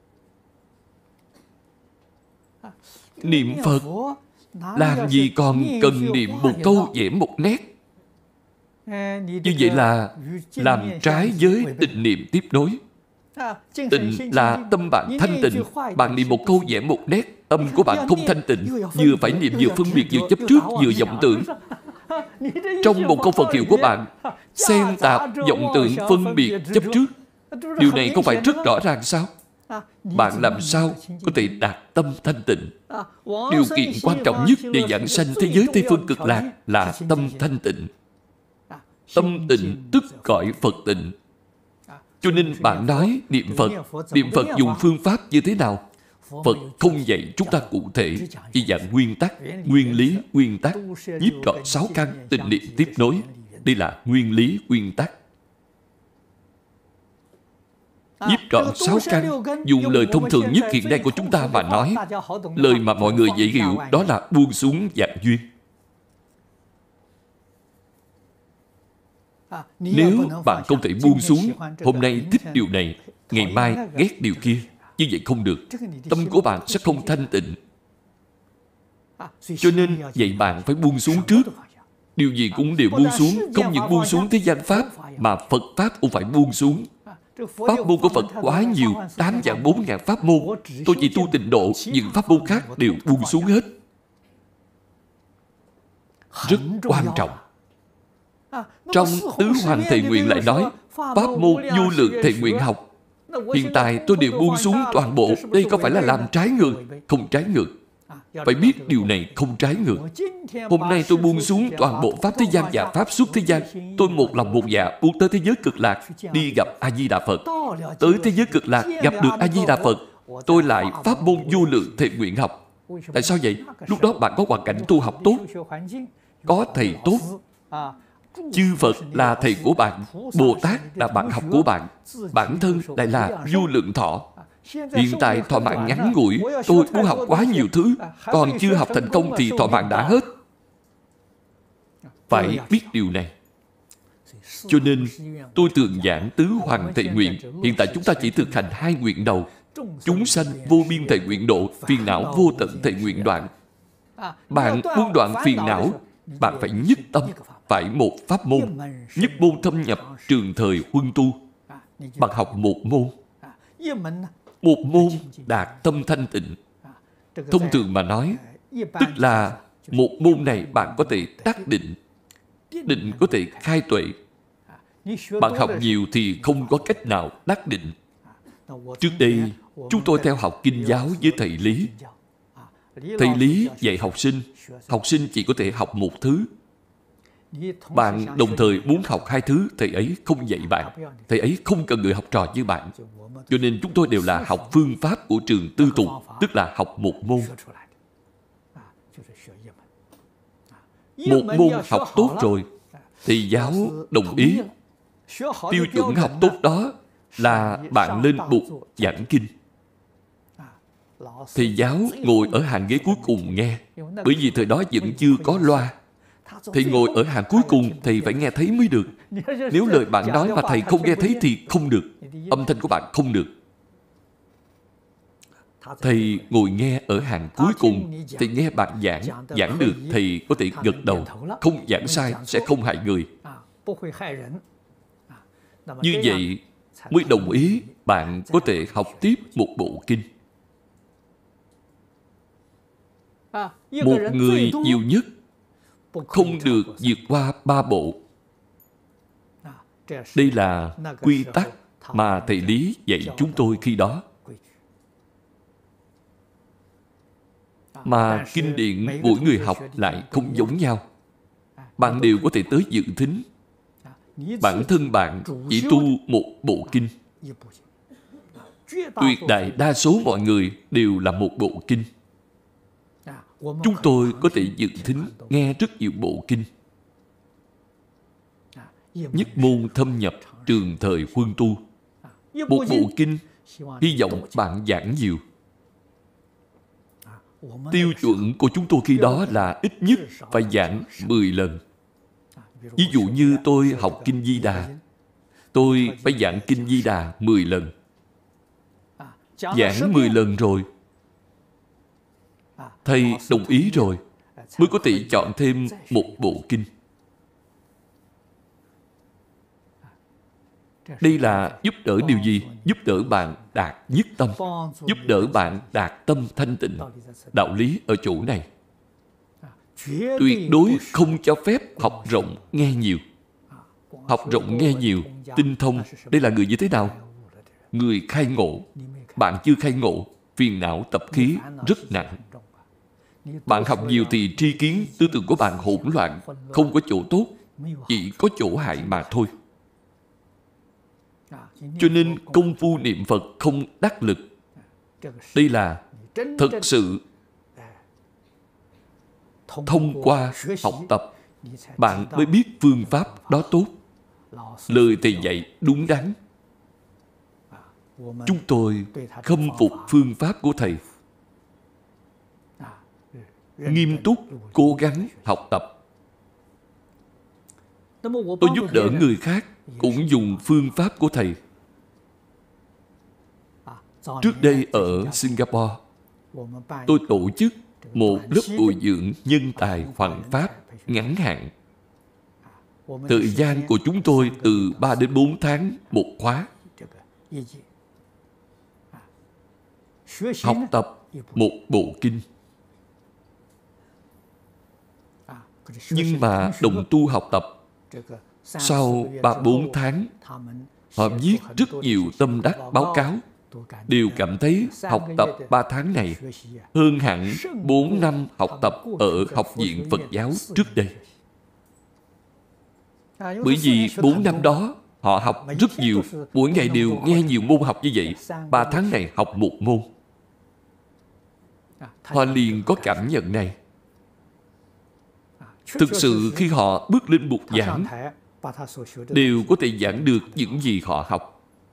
Niệm Phật làm gì còn cần niệm một câu vẽ một nét? Như vậy là làm trái với tịnh niệm tiếp nối. Tịnh là tâm bạn thanh tịnh. Bạn niệm một câu vẽ một nét, tâm của bạn không thanh tịnh. Vừa phải niệm vừa phân biệt, vừa chấp trước, vừa vọng tưởng. Trong một câu Phật hiệu của bạn xen tạp vọng tưởng, phân biệt, chấp trước. Điều này không phải rất rõ ràng sao? Bạn làm sao có thể đạt tâm thanh tịnh? Điều kiện quan trọng nhất để giảng sanh thế giới Tây Phương Cực Lạc là tâm thanh tịnh. Tâm tịnh tức gọi Phật tịnh. Cho nên bạn nói niệm Phật dùng phương pháp như thế nào? Phật không dạy chúng ta cụ thể, chỉ dạy nguyên tắc, nguyên lý, nguyên tắc, nhiếp trọn 6 căn, tịnh niệm tiếp nối. Đây là nguyên lý, nguyên tắc. Nhiếp trọn 6 căn, dùng lời thông thường nhất hiện nay của chúng ta mà nói, lời mà mọi người dễ hiểu, đó là buông xuống dạng duyên. Nếu bạn không thể buông xuống, hôm nay thích điều này, ngày mai ghét điều kia, như vậy không được. Tâm của bạn sẽ không thanh tịnh. Cho nên vậy bạn phải buông xuống trước. Điều gì cũng đều buông xuống. Không những buông xuống thế gian Pháp, mà Phật Pháp cũng phải buông xuống. Pháp môn của Phật quá nhiều, 8.400.000 pháp môn. Tôi chỉ tu tịnh độ, những pháp môn khác đều buông xuống hết. Rất quan trọng. Trong Tứ Hoành Thệ Nguyện lại nói, pháp môn vô lượng thệ nguyện học. Hiện tại tôi đều buông xuống toàn bộ. Đây có phải là làm trái ngược? Không trái ngược. Phải biết điều này không trái ngược. Hôm nay tôi buông xuống toàn bộ pháp thế gian và pháp xuất thế gian. Tôi một lòng một dạ muốn tới thế giới cực lạc, đi gặp A-di-đà Phật. Tới thế giới cực lạc gặp được A-di-đà Phật, tôi lại pháp môn vô lượng thệ nguyện học. Tại sao vậy? Lúc đó bạn có hoàn cảnh tu học tốt, có thầy tốt. Chư Phật là thầy của bạn, Bồ Tát là bạn học của bạn, bản thân lại là vô lượng thọ. Hiện tại thọ mạng ngắn ngủi, tôi muốn học quá nhiều thứ, còn chưa học thành công thì thọ mạng đã hết. Phải biết điều này. Cho nên tôi thường giảng Tứ Hoành Thệ Nguyện. Hiện tại chúng ta chỉ thực hành 2 nguyện đầu. Chúng sanh vô biên thệ nguyện độ, phiền não vô tận thệ nguyện đoạn. Bạn muốn đoạn phiền não, bạn phải nhất tâm, phải một pháp môn. Nhất môn thâm nhập, trường thời huân tu. Bạn học một môn. Một môn đạt tâm thanh tịnh. Thông thường mà nói, tức là một môn này bạn có thể đắc định. Định có thể khai tuệ. Bạn học nhiều thì không có cách nào đắc định. Trước đây, chúng tôi theo học kinh giáo với thầy Lý. Thầy Lý dạy học sinh chỉ có thể học một thứ. Bạn đồng thời muốn học 2 thứ, thầy ấy không dạy bạn. Thầy ấy không cần người học trò như bạn. Cho nên chúng tôi đều là học phương pháp của trường tư thục, tức là học một môn. Một môn học tốt rồi, thầy giáo đồng ý. Tiêu chuẩn học tốt đó là bạn lên bục giảng kinh. Thầy giáo ngồi ở hàng ghế cuối cùng nghe. Bởi vì thời đó vẫn chưa có loa. Thầy ngồi ở hàng cuối cùng, thầy phải nghe thấy mới được. Nếu lời bạn nói mà thầy không nghe thấy thì không được. Âm thanh của bạn không được. Thầy ngồi nghe ở hàng cuối cùng. Thầy nghe bạn giảng được, thầy có thể gật đầu. Không giảng sai, sẽ không hại người. Như vậy mới đồng ý bạn có thể học tiếp một bộ kinh. Một người nhiều nhất không được vượt qua 3 bộ. Đây là quy tắc mà thầy Lý dạy chúng tôi khi đó. Mà kinh điển mỗi người học lại không giống nhau. Bạn đều có thể tới dự thính. Bản thân bạn chỉ tu một bộ kinh. Tuyệt đại đa số mọi người đều là một bộ kinh. Chúng tôi có thể dự thính nghe rất nhiều bộ kinh. Nhất môn thâm nhập, trường thời huân tu. Một bộ kinh, hy vọng bạn giảng nhiều. Tiêu chuẩn của chúng tôi khi đó là ít nhất phải giảng 10 lần. Ví dụ như tôi học Kinh Di Đà, tôi phải giảng Kinh Di Đà 10 lần. Giảng 10 lần rồi, thầy đồng ý rồi, mới có thể chọn thêm một bộ kinh. Đây là giúp đỡ điều gì? Giúp đỡ bạn đạt nhất tâm, giúp đỡ bạn đạt tâm thanh tịnh. Đạo lý ở chỗ này. Tuyệt đối không cho phép học rộng nghe nhiều. Học rộng nghe nhiều, tinh thông, đây là người như thế nào? Người khai ngộ. Bạn chưa khai ngộ, phiền não tập khí rất nặng. Bạn học nhiều thì tri kiến, tư tưởng của bạn hỗn loạn, không có chỗ tốt, chỉ có chỗ hại mà thôi. Cho nên công phu niệm Phật không đắc lực. Đây là thật sự thông qua học tập, bạn mới biết phương pháp đó tốt. Lời thầy dạy đúng đắn. Chúng tôi khâm phục phương pháp của thầy. Nghiêm túc, cố gắng học tập. Tôi giúp đỡ người khác cũng dùng phương pháp của thầy. Trước đây ở Singapore, tôi tổ chức một lớp bồi dưỡng nhân tài hoằng pháp ngắn hạn. Thời gian của chúng tôi từ 3 đến 4 tháng một khóa. Học tập một bộ kinh. Nhưng mà đồng tu học tập, sau 3-4 tháng, họ viết rất nhiều tâm đắc báo cáo, đều cảm thấy học tập 3 tháng này hơn hẳn 4 năm học tập ở Học viện Phật giáo trước đây. Bởi vì 4 năm đó, họ học rất nhiều, mỗi ngày đều nghe nhiều môn học như vậy. 3 tháng này học một môn. Họ liền có cảm nhận này. Thực sự khi họ bước lên bục giảng, đều có thể giảng được những gì họ học.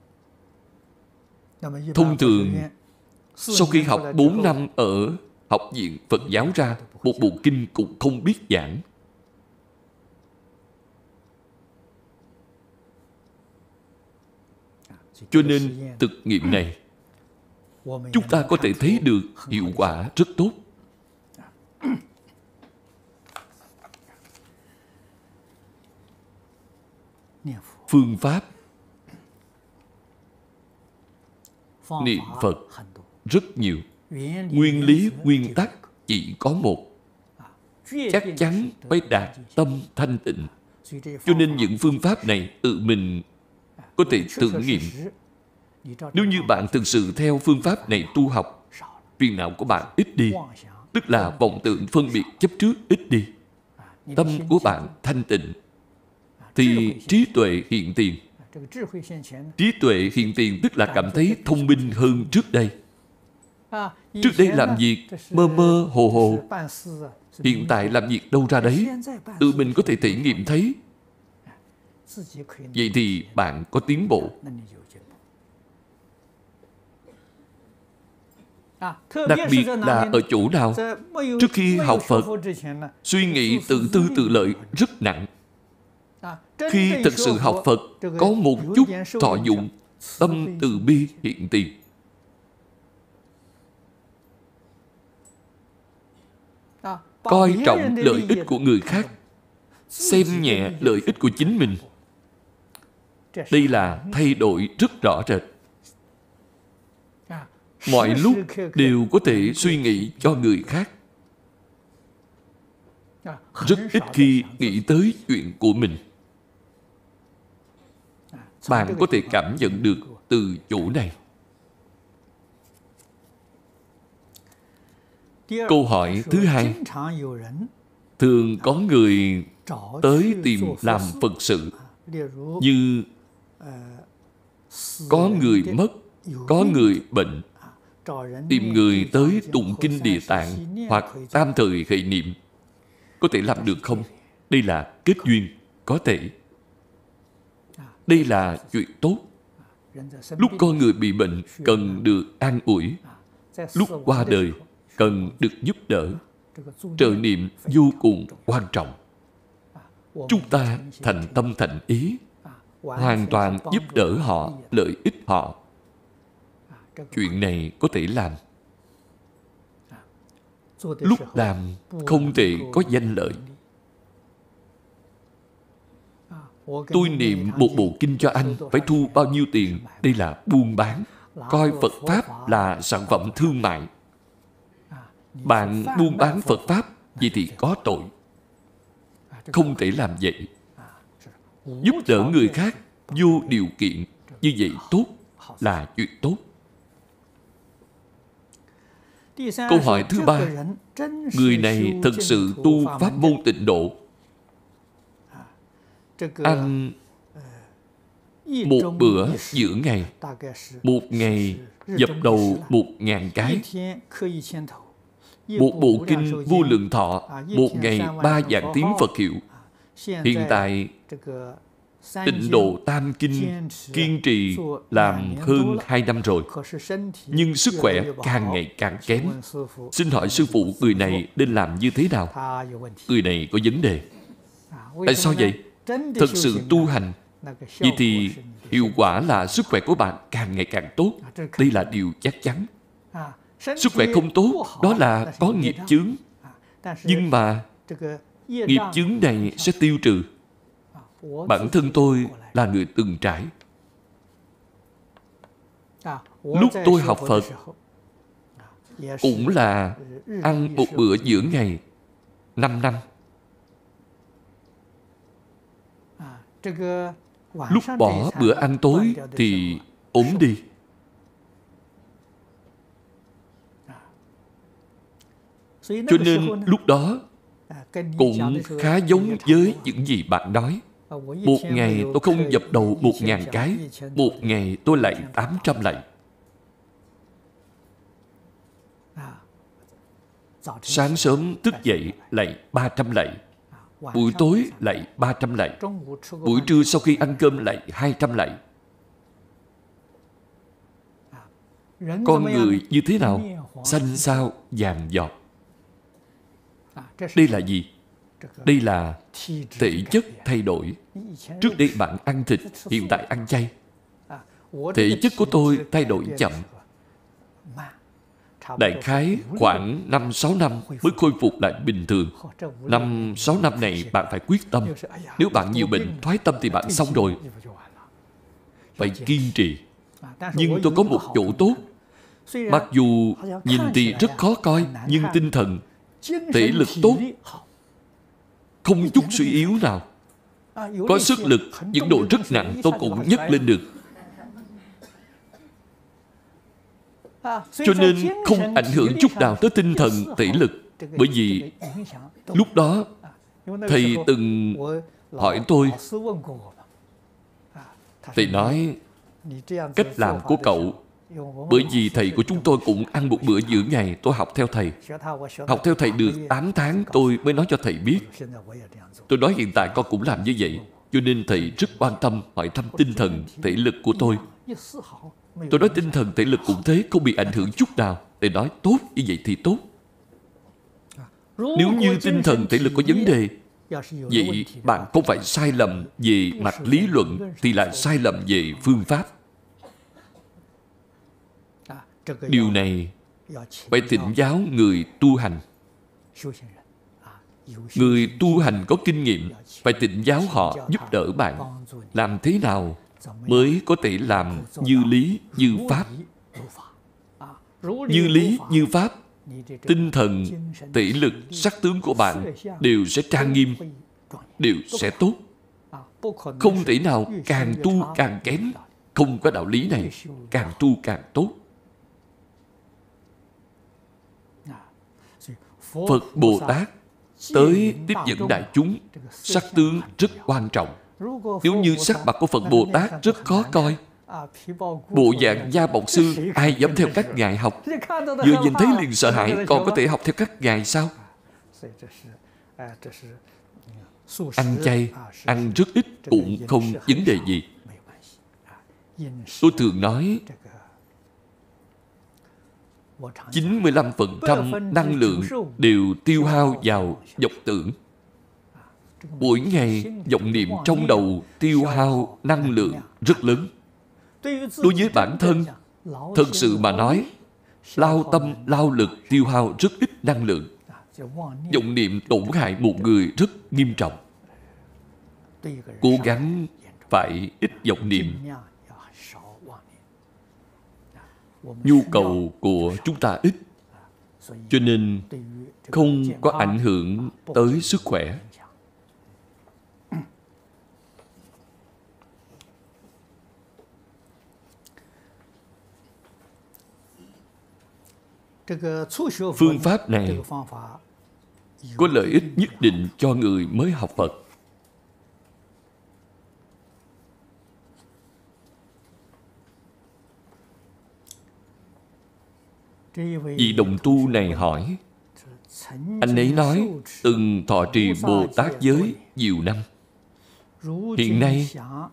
Thông thường, sau khi học 4 năm ở Học viện Phật giáo ra, một bộ kinh cũng không biết giảng. Cho nên, thực nghiệm này, chúng ta có thể thấy được hiệu quả rất tốt. Phương pháp niệm Phật rất nhiều. Nguyên lý, nguyên tắc chỉ có một. Chắc chắn phải đạt tâm thanh tịnh. Cho nên những phương pháp này tự mình có thể thử nghiệm. Nếu như bạn thực sự theo phương pháp này tu học, phiền não của bạn ít đi, tức là vọng tưởng phân biệt chấp trước ít đi, tâm của bạn thanh tịnh, thì trí tuệ hiện tiền. Trí tuệ hiện tiền tức là cảm thấy thông minh hơn trước đây. Trước đây làm việc mơ mơ hồ hồ, hiện tại làm việc đâu ra đấy, tự mình có thể thể nghiệm thấy. Vậy thì bạn có tiến bộ. Đặc biệt là ở chỗ nào? Trước khi học Phật, suy nghĩ tự tư tự lợi rất nặng. Khi thực sự học Phật, có một chút thọ dụng, tâm từ bi hiện tiền. Coi trọng lợi ích của người khác, xem nhẹ lợi ích của chính mình. Đây là thay đổi rất rõ rệt. Mọi lúc đều có thể suy nghĩ cho người khác. Rất ít khi nghĩ tới chuyện của mình. Bạn có thể cảm nhận được từ chỗ này. Câu hỏi thứ hai. Thường có người tới tìm làm Phật sự, như có người mất, có người bệnh, tìm người tới tụng kinh Địa Tạng hoặc tam thời hệ niệm. Có thể làm được không? Đây là kết duyên, có thể. Đây là chuyện tốt. Lúc con người bị bệnh cần được an ủi, lúc qua đời cần được giúp đỡ. Trợ niệm vô cùng quan trọng. Chúng ta thành tâm thành ý, hoàn toàn giúp đỡ họ, lợi ích họ. Chuyện này có thể làm. Lúc làm không thể có danh lợi. tôi niệm một bộ kinh cho anh phải thu bao nhiêu tiền? Đây là buôn bán. Coi Phật Pháp là sản phẩm thương mại. Bạn buôn bán Phật Pháp, vậy thì có tội. Không thể làm vậy. Giúp đỡ người khác vô điều kiện, như vậy tốt, là chuyện tốt. Câu hỏi thứ ba, người này thật sự tu pháp môn tịnh độ. Ăn một bữa giữa ngày, một ngày dập đầu 1000 cái, một bộ kinh Vô Lượng Thọ, một ngày 3 vạn tiếng Phật hiệu. Hiện tại Tịnh Độ Tam Kinh kiên trì làm hơn 2 năm rồi, nhưng sức khỏe càng ngày càng kém. Xin hỏi sư phụ, người này nên làm như thế nào? Người này có vấn đề. Tại sao vậy? Thật sự tu hành, vậy thì hiệu quả là sức khỏe của bạn càng ngày càng tốt. Đây là điều chắc chắn. Sức khỏe không tốt, đó là có nghiệp chướng. Nhưng mà nghiệp chướng này sẽ tiêu trừ. Bản thân tôi là người từng trải. Lúc tôi học Phật, cũng là ăn một bữa giữa ngày 5 năm. Lúc bỏ bữa ăn tối thì ốm đi. Cho nên lúc đó cũng khá giống với những gì bạn nói. Một ngày tôi không dập đầu 1000 cái, một ngày tôi lạy 800 lạy. Sáng sớm thức dậy lạy 300 lạy, buổi tối lạy 300 lạy, buổi trưa sau khi ăn cơm lạy 200 lạy. Con người như thế nào? Xanh xao vàng giọt. Đây là gì? Đây là thể chất thay đổi. Trước đây bạn ăn thịt, hiện tại ăn chay. Thể chất của tôi thay đổi chậm. Đại khái khoảng 5-6 năm mới khôi phục lại bình thường. 5-6 năm này bạn phải quyết tâm. Nếu bạn nhiều bệnh thoái tâm thì bạn xong rồi. Phải kiên trì. Nhưng tôi có một chỗ tốt. Mặc dù nhìn thì rất khó coi, nhưng tinh thần, thể lực tốt, không chút suy yếu nào. Có sức lực, những độ rất nặng tôi cũng nhấc lên được. Cho nên không ảnh hưởng chút nào tới tinh thần, thể lực. Bởi vì lúc đó thầy từng hỏi tôi, thầy nói cách làm của cậu, bởi vì thầy của chúng tôi cũng ăn một bữa giữa ngày, tôi học theo thầy. Học theo thầy được 8 tháng tôi mới nói cho thầy biết. Tôi nói hiện tại con cũng làm như vậy. Cho nên thầy rất quan tâm, hỏi thăm tinh thần, thể lực của tôi. Tôi nói tinh thần, thể lực cũng thế, không bị ảnh hưởng chút nào. Thầy nói tốt, như vậy thì tốt. Nếu như tinh thần, thể lực có vấn đề, vậy bạn không phải sai lầm về mặt lý luận, thì là sai lầm về phương pháp. Điều này phải thỉnh giáo người tu hành. Người tu hành có kinh nghiệm, phải thỉnh giáo họ giúp đỡ bạn. Làm thế nào mới có thể làm như lý, như pháp? Như lý, như pháp, tinh thần, thể lực, sắc tướng của bạn đều sẽ trang nghiêm, đều sẽ tốt. Không thể nào càng tu càng kém. Không có đạo lý này. Càng tu càng tốt. Phật Bồ Tát tới tiếp dẫn đại chúng, sắc tướng rất quan trọng. Nếu như sắc mặt của Phật Bồ Tát rất khó coi, bộ dạng da bọc xương, ai dám theo các ngài học? Vừa nhìn thấy liền sợ hãi, còn có thể học theo các ngài sao? Ăn chay, ăn rất ít cũng không vấn đề gì. Tôi thường nói 95% năng lượng đều tiêu hao vào vọng tưởng. Mỗi ngày vọng niệm trong đầu tiêu hao năng lượng rất lớn. Đối với bản thân, thật sự mà nói, lao tâm, lao lực tiêu hao rất ít năng lượng. Vọng niệm tổn hại một người rất nghiêm trọng. cố gắng phải ít vọng niệm. Nhu cầu của chúng ta ít, cho nên không có ảnh hưởng tới sức khỏe. Phương pháp này có lợi ích nhất định cho người mới học Phật. Vị đồng tu này hỏi, anh ấy nói từng thọ trì Bồ Tát giới nhiều năm. Hiện nay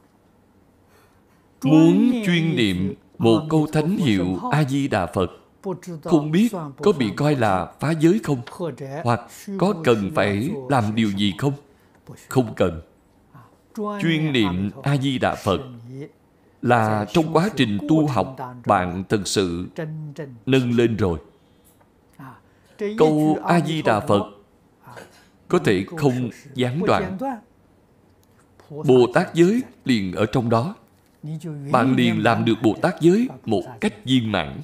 muốn chuyên niệm một câu thánh hiệu A-di-đà Phật, không biết có bị coi là phá giới không? Hoặc có cần phải làm điều gì không? Không cần. Chuyên niệm A-di-đà Phật là trong quá trình tu học bạn thực sự nâng lên rồi. Câu A-di-đà Phật có thể không gián đoạn. Bồ Tát giới liền ở trong đó. Bạn liền làm được Bồ Tát giới một cách viên mãn.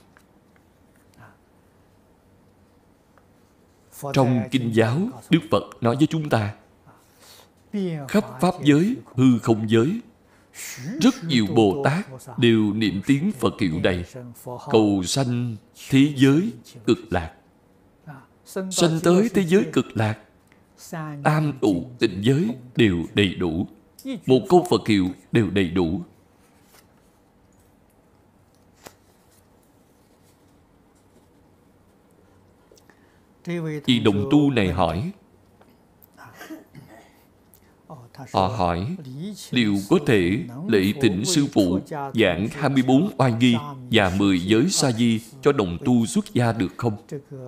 Trong Kinh giáo, Đức Phật nói với chúng ta, khắp Pháp giới, hư không giới, rất nhiều Bồ Tát đều niệm tiếng Phật hiệu này, cầu sanh thế giới cực lạc. Sanh tới thế giới cực lạc, tam tụ tịnh giới đều đầy đủ. Một câu Phật hiệu đều đầy đủ. Vị đồng tu này hỏi, họ hỏi liệu có thể lễ thỉnh sư phụ giảng 24 oai nghi và 10 giới sa di cho đồng tu xuất gia được không?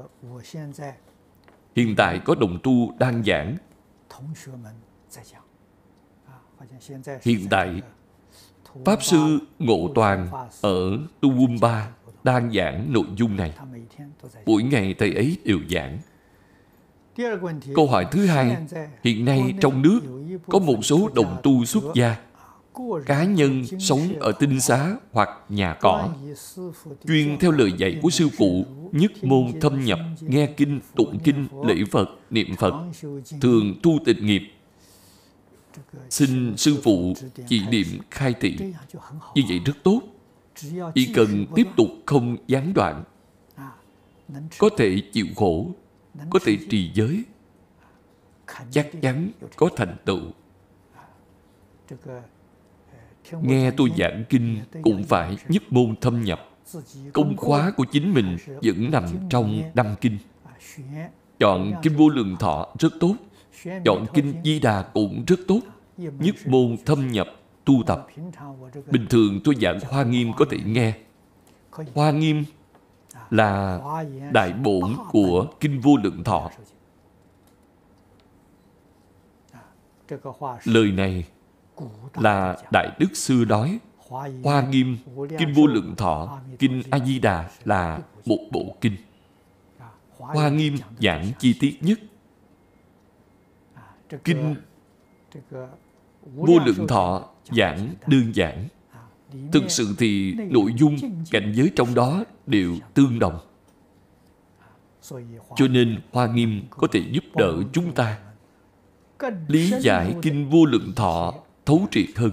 Hiện tại có đồng tu đang giảng. Hiện tại Pháp Sư Ngộ Toàn ở Toowoomba đang giảng nội dung này. Mỗi ngày thầy ấy đều giảng. Câu hỏi thứ hai, hiện nay trong nước có một số đồng tu xuất gia, cá nhân sống ở tinh xá hoặc nhà cỏ, chuyên theo lời dạy của sư phụ, nhất môn thâm nhập, nghe kinh, tụng kinh, lễ Phật, niệm Phật, thường tu tịnh nghiệp. Xin sư phụ chỉ điểm khai thị. Như vậy rất tốt. Chỉ cần tiếp tục không gián đoạn, có thể chịu khổ, có thể trì giới, chắc chắn có thành tựu. Nghe tôi giảng kinh cũng phải nhất môn thâm nhập. Công khóa của chính mình vẫn nằm trong năm kinh. Chọn Kinh Vô Lượng Thọ rất tốt, chọn Kinh Di Đà cũng rất tốt. Nhất môn thâm nhập tu tập. Bình thường tôi giảng Hoa Nghiêm có thể nghe. Hoa Nghiêm là đại bổn của Kinh Vô Lượng Thọ. Lời này là Đại Đức Sư nói. Hoa Nghiêm, Kinh Vô Lượng Thọ, Kinh A-di-đà là một bộ kinh. Hoa Nghiêm giảng chi tiết nhất. Kinh Vô Lượng Thọ giảng đơn giản. Thực sự thì nội dung, cảnh giới trong đó đều tương đồng. Cho nên Hoa Nghiêm có thể giúp đỡ chúng ta lý giải Kinh Vô Lượng Thọ thấu triệt hơn.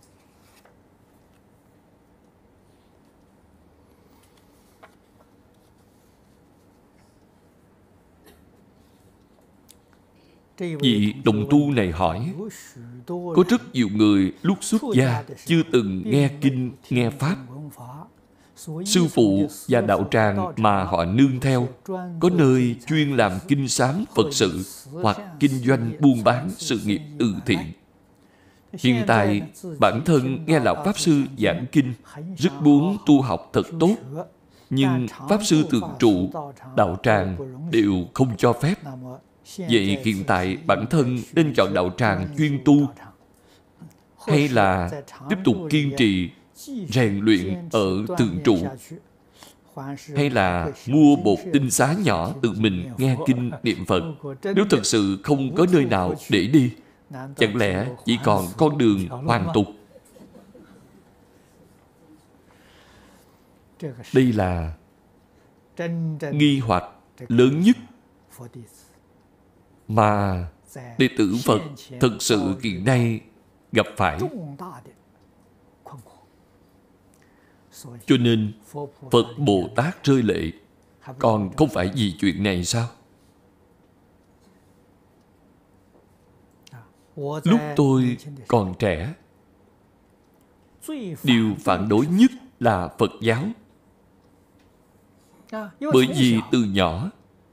Vị đồng tu này hỏi, có rất nhiều người lúc xuất gia chưa từng nghe kinh, nghe pháp. Sư phụ và đạo tràng mà họ nương theo có nơi chuyên làm kinh sám Phật sự hoặc kinh doanh buôn bán sự nghiệp từ thiện. Hiện tại bản thân nghe lão Pháp Sư giảng kinh, rất muốn tu học thật tốt, nhưng Pháp Sư thường trụ, đạo tràng đều không cho phép. Vậy hiện tại bản thân nên chọn đạo tràng chuyên tu, hay là tiếp tục kiên trì rèn luyện ở thường trụ, hay là mua một tinh xá nhỏ tự mình nghe kinh niệm Phật? Nếu thật sự không có nơi nào để đi, Chẳng lẽ chỉ còn con đường hoàn tục? Đây là nghi hoặc lớn nhất mà đệ tử Phật thực sự hiện nay gặp phải. Cho nên Phật Bồ Tát rơi lệ còn không phải vì chuyện này sao? Lúc tôi còn trẻ, điều phản đối nhất là Phật giáo. Bởi vì từ nhỏ,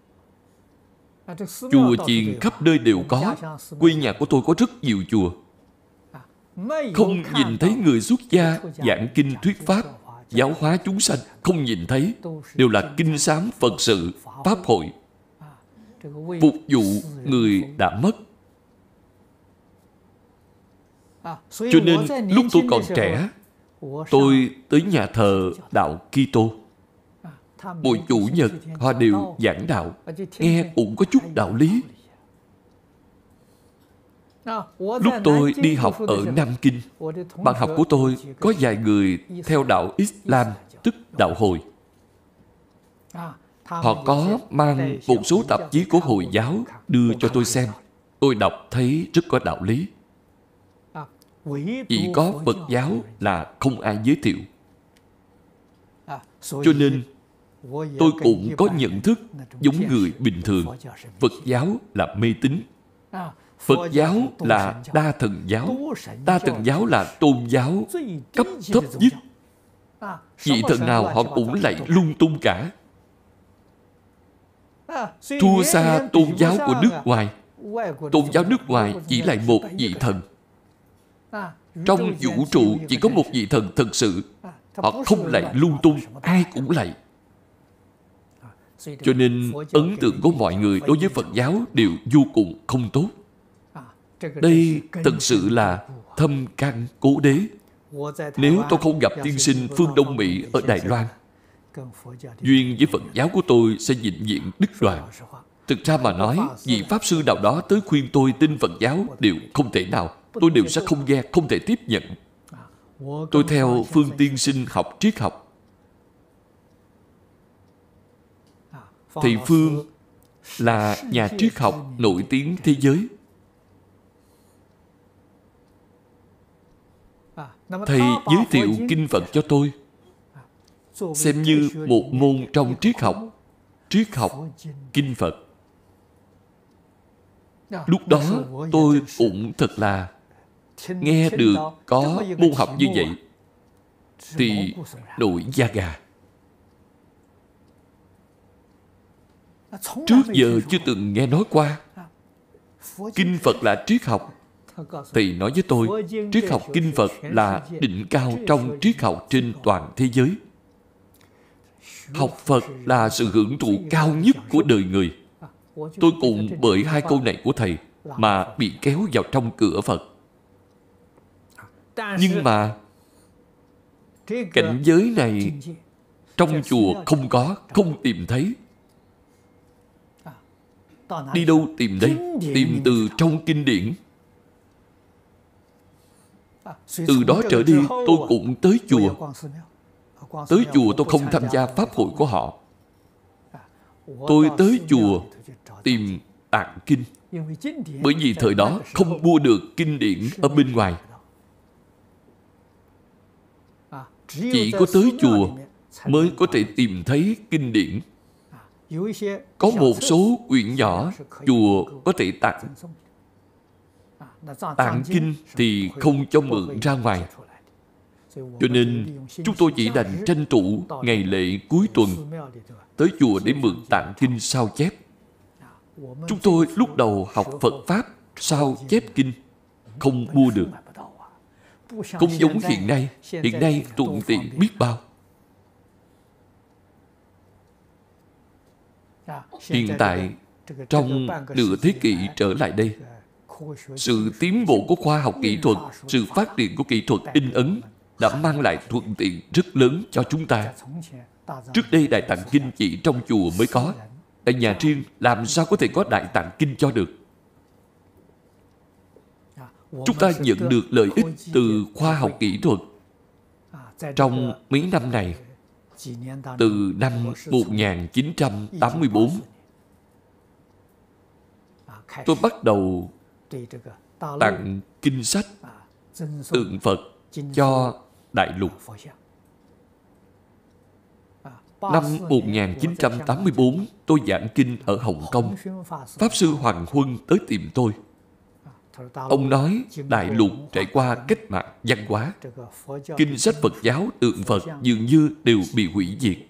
chùa chiền khắp nơi đều có. Quê nhà của tôi có rất nhiều chùa. Không nhìn thấy người xuất gia giảng kinh thuyết pháp, giáo hóa chúng sanh. Không nhìn thấy. Đều là kinh sám Phật sự, pháp hội, phục vụ người đã mất. Cho nên lúc tôi còn trẻ, tôi tới nhà thờ đạo Kitô. Mỗi Chủ nhật họ đều giảng đạo, nghe cũng có chút đạo lý. Lúc tôi đi học ở Nam Kinh, bạn học của tôi có vài người theo đạo Islam, tức đạo Hồi. Họ có mang một số tạp chí của Hồi giáo đưa cho tôi xem. Tôi đọc thấy rất có đạo lý. Chỉ có Phật giáo là không ai giới thiệu. Cho nên tôi cũng có nhận thức giống người bình thường. Phật giáo là mê tín. Phật giáo là đa thần giáo. Đa thần giáo là tôn giáo cấp thấp nhất. Vị thần nào họ cũng lạy lung tung cả. Thua xa tôn giáo của nước ngoài. Tôn giáo nước ngoài chỉ lạy một vị thần. Trong vũ trụ chỉ có một vị thần thật sự. Họ không lạy lung tung, ai cũng lạy. Cho nên ấn tượng của mọi người đối với Phật giáo đều vô cùng không tốt. Đây thật sự là thâm căn cố đế. Nếu tôi không gặp tiên sinh phương Đông Mỹ ở Đài Loan, duyên với Phật giáo của tôi sẽ vĩnh viễn đứt đoạn. Thực ra mà nói, vị Pháp sư nào đó tới khuyên tôi tin Phật giáo đều không thể nào. Tôi đều sẽ không nghe, không thể tiếp nhận. Tôi theo phương tiên sinh học triết học. Thầy Phương là nhà triết học nổi tiếng thế giới. Thầy giới thiệu kinh Phật cho tôi, xem như một môn trong triết học. Triết học kinh Phật. Lúc đó tôi cũng thật là nghe được có môn học như vậy thì nổi da gà. Trước giờ chưa từng nghe nói qua. Kinh Phật là triết học. Thầy nói với tôi, triết học kinh Phật là đỉnh cao trong triết học trên toàn thế giới. Học Phật là sự hưởng thụ cao nhất của đời người. Tôi cũng bởi hai câu này của thầy mà bị kéo vào trong cửa Phật. Nhưng mà cảnh giới này trong chùa không có, không tìm thấy. Đi đâu tìm đây? Tìm từ trong kinh điển. Từ đó trở đi tôi cũng tới chùa. Tới chùa tôi không tham gia pháp hội của họ. Tôi tới chùa tìm tạng kinh. Bởi vì thời đó không mua được kinh điển ở bên ngoài. Chỉ có tới chùa mới có thể tìm thấy kinh điển. Có một số quyển nhỏ chùa có thể tặng. Tạng kinh thì không cho mượn ra ngoài. Cho nên chúng tôi chỉ đành tranh thủ ngày lễ cuối tuần tới chùa để mượn tạng kinh sao chép. Chúng tôi lúc đầu học Phật Pháp sao chép kinh không mua được. Không giống hiện nay. Hiện nay thuận tiện biết bao. Hiện tại, trong nửa thế kỷ trở lại đây, sự tiến bộ của khoa học kỹ thuật, sự phát triển của kỹ thuật in ấn đã mang lại thuận tiện rất lớn cho chúng ta. Trước đây Đại Tạng Kinh chỉ trong chùa mới có. Tại nhà riêng làm sao có thể có Đại Tạng Kinh cho được? chúng ta nhận được lợi ích từ khoa học kỹ thuật. Trong mấy năm này, từ năm 1984, tôi bắt đầu tặng kinh sách, tượng Phật cho đại lục. Năm 1984, tôi giảng kinh ở Hồng Kông. Pháp Sư Hoàng Huân tới tìm tôi. Ông nói đại lục trải qua cách mạng văn hóa, kinh sách Phật giáo, tượng Phật dường như đều bị hủy diệt.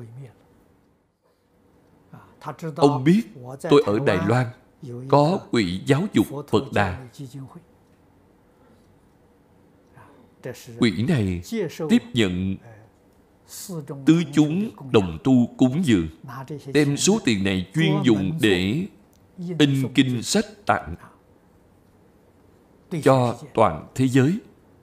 Ông biết tôi ở Đài Loan có quỹ giáo dục Phật Đà. Quỹ này tiếp nhận tứ chúng đồng tu cúng dường, đem số tiền này chuyên dùng để in kinh sách tặng cho toàn thế giới.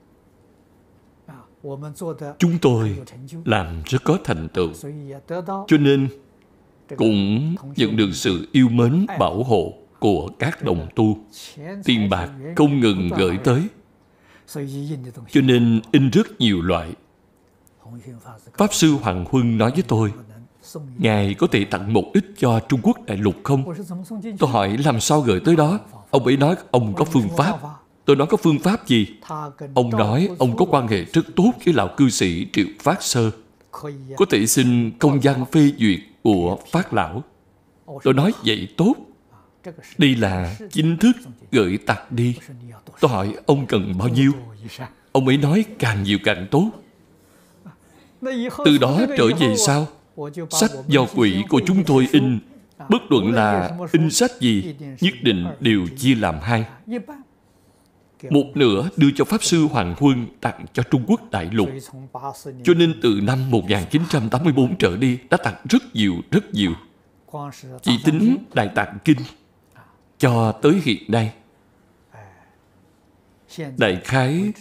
Chúng tôi làm rất có thành tựu, cho nên cũng nhận được sự yêu mến bảo hộ của các đồng tu. Tiền bạc không ngừng gửi tới, cho nên in rất nhiều loại. Pháp Sư Hoàng Huân nói với tôi, Ngài có thể tặng một ít cho Trung Quốc đại lục không? Tôi hỏi làm sao gửi tới đó? Ông ấy nói ông có phương pháp. Tôi nói có phương pháp gì? Ông nói ông có quan hệ rất tốt với lão cư sĩ Triệu Phát Sơ, có thể xin công văn phê duyệt của Phát Lão. Tôi nói vậy tốt. Đây là chính thức gửi tặng đi. Tôi hỏi ông cần bao nhiêu? Ông ấy nói càng nhiều càng tốt. Từ đó trở về sau, sách do quỹ của chúng tôi in, bất luận là in sách gì, nhất định đều chia làm hai. Một nửa đưa cho Pháp Sư Hoàng Huân tặng cho Trung Quốc đại lục. Cho nên từ năm 1984 trở đi đã tặng rất nhiều. Chỉ tính Đại Tạng Kinh cho tới hiện nay, đại khái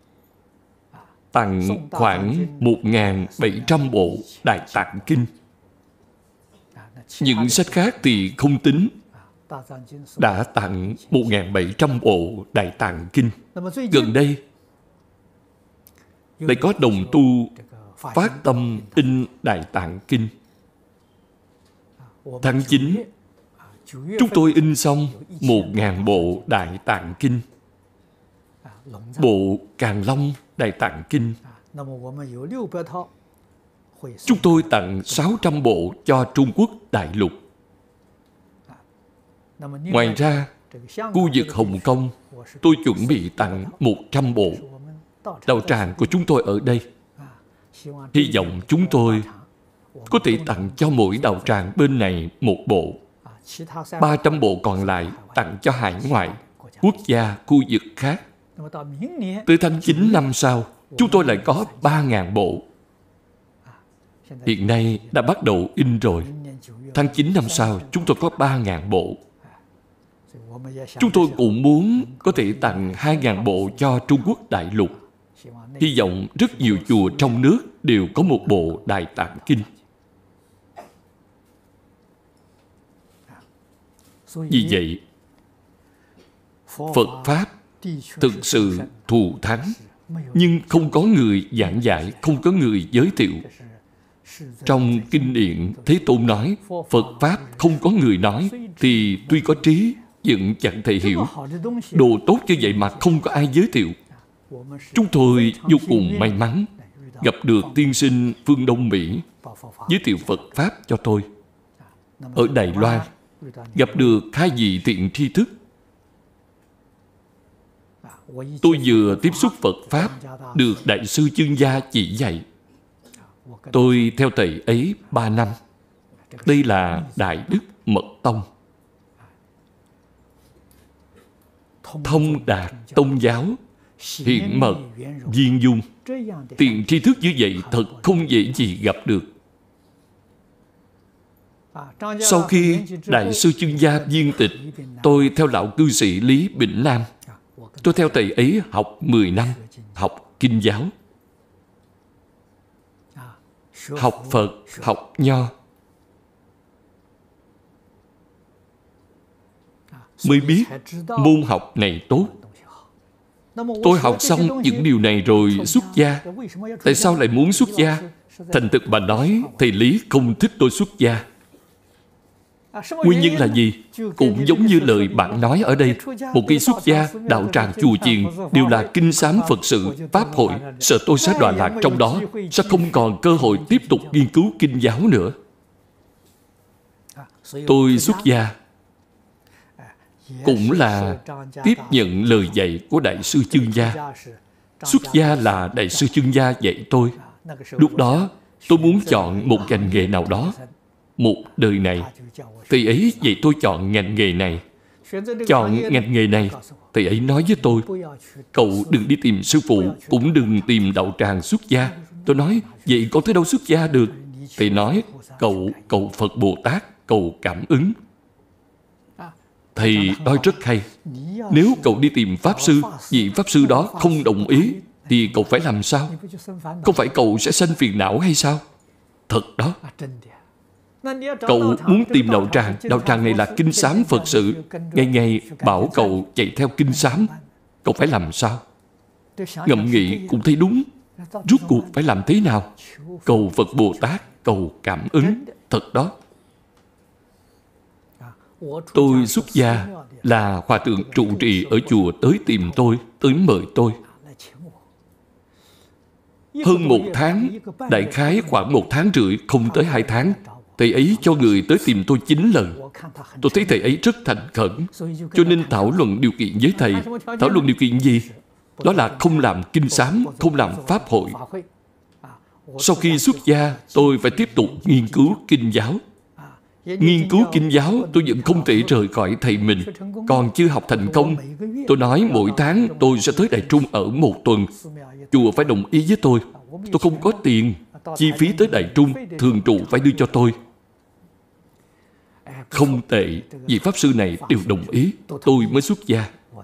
tặng khoảng 1.700 bộ Đại Tạng Kinh. Những sách khác thì không tính. Đã tặng 1.700 bộ Đại Tạng Kinh. Gần đây lại có đồng tu phát tâm in Đại Tạng Kinh. Tháng 9, chúng tôi in xong 1.000 bộ Đại Tạng Kinh. Bộ Càn Long Đại Tạng Kinh, chúng tôi tặng 600 bộ cho Trung Quốc đại lục. Ngoài ra, khu vực Hồng Kông, tôi chuẩn bị tặng 100 bộ. Đạo tràng của chúng tôi ở đây, hy vọng chúng tôi có thể tặng cho mỗi đạo tràng bên này một bộ. 300 bộ còn lại tặng cho hải ngoại, quốc gia, khu vực khác. Tới tháng 9 năm sau, chúng tôi lại có 3.000 bộ. Hiện nay đã bắt đầu in rồi. Tháng 9 năm sau, chúng tôi có 3.000 bộ. Chúng tôi cũng muốn có thể tặng 2.000 bộ cho Trung Quốc đại lục. Hy vọng rất nhiều chùa trong nước đều có một bộ Đại Tạng Kinh. Vì vậy, Phật Pháp thực sự thù thắng, nhưng không có người giảng dạy, không có người giới thiệu. Trong kinh điển, Thế Tôn nói, Phật Pháp không có người nói, thì tuy có trí, vẫn chẳng thể hiểu. Đồ tốt như vậy mà không có ai giới thiệu. Chúng tôi vô cùng may mắn gặp được tiên sinh phương Đông Mỹ giới thiệu Phật Pháp cho tôi. Ở Đài Loan, gặp được hai vị thiện tri thức. Tôi vừa tiếp xúc Phật Pháp, được Đại sư Chương Gia chỉ dạy. Tôi theo thầy ấy 3 năm. Đây là Đại Đức Mật Tông. Thông đạt tôn giáo, hiển mật, viên dung. Tiền tri thức như vậy thật không dễ gì gặp được. Sau khi Đại sư Chương Gia viên tịch, tôi theo lão cư sĩ Lý Bỉnh Nam. Tôi theo thầy ấy học 10 năm, học kinh giáo, học Phật, học Nho. Mới biết môn học này tốt. Tôi học xong những điều này rồi xuất gia. Tại sao lại muốn xuất gia? Thành thực mà nói, thầy Lý không thích tôi xuất gia. Nguyên nhân là gì? Cũng giống như lời bạn nói ở đây. Một khi xuất gia, đạo tràng chùa chiền đều là kinh sám Phật sự, Pháp hội. Sợ tôi sẽ đọa lạc trong đó, sẽ không còn cơ hội tiếp tục nghiên cứu kinh giáo nữa. Tôi xuất gia cũng là tiếp nhận lời dạy của Đại sư Chương Gia. Xuất gia là Đại sư Chương Gia dạy tôi. Lúc đó, tôi muốn chọn một ngành nghề nào đó. Một đời này, thầy ấy dạy tôi chọn ngành nghề này. Chọn ngành nghề này, thầy ấy nói với tôi, cậu đừng đi tìm sư phụ, cũng đừng tìm đạo tràng xuất gia. Tôi nói, vậy con tới đâu xuất gia được? Thầy nói, cậu cầu Phật Bồ Tát, cầu cảm ứng. Thầy nói rất hay. Nếu cậu đi tìm Pháp Sư, vị Pháp Sư đó không đồng ý, thì cậu phải làm sao? Không phải cậu sẽ sanh phiền não hay sao? Thật đó. Cậu muốn tìm đạo tràng này là kinh sám Phật sự. Ngày ngày bảo cậu chạy theo kinh sám, cậu phải làm sao? Ngẫm nghĩ cũng thấy đúng. Rốt cuộc phải làm thế nào? Cầu Phật Bồ Tát, cầu cảm ứng. Thật đó. Tôi xuất gia là hòa thượng trụ trì ở chùa tới tìm tôi, tới mời tôi. Hơn 1 tháng, đại khái khoảng 1 tháng rưỡi, không tới 2 tháng, thầy ấy cho người tới tìm tôi 9 lần. Tôi thấy thầy ấy rất thành khẩn, cho nên thảo luận điều kiện với thầy. Thảo luận điều kiện gì? Đó là không làm kinh sám, không làm pháp hội. Sau khi xuất gia, tôi phải tiếp tục nghiên cứu kinh giáo. Nghiên cứu kinh giáo, tôi vẫn không thể rời khỏi thầy mình. Còn chưa học thành công, tôi nói mỗi tháng tôi sẽ tới Đại Trung ở 1 tuần. Chùa phải đồng ý với tôi. Tôi không có tiền. Chi phí tới Đại Trung, thường trụ phải đưa cho tôi. Không tệ, vị Pháp Sư này đều đồng ý. Tôi mới xuất gia.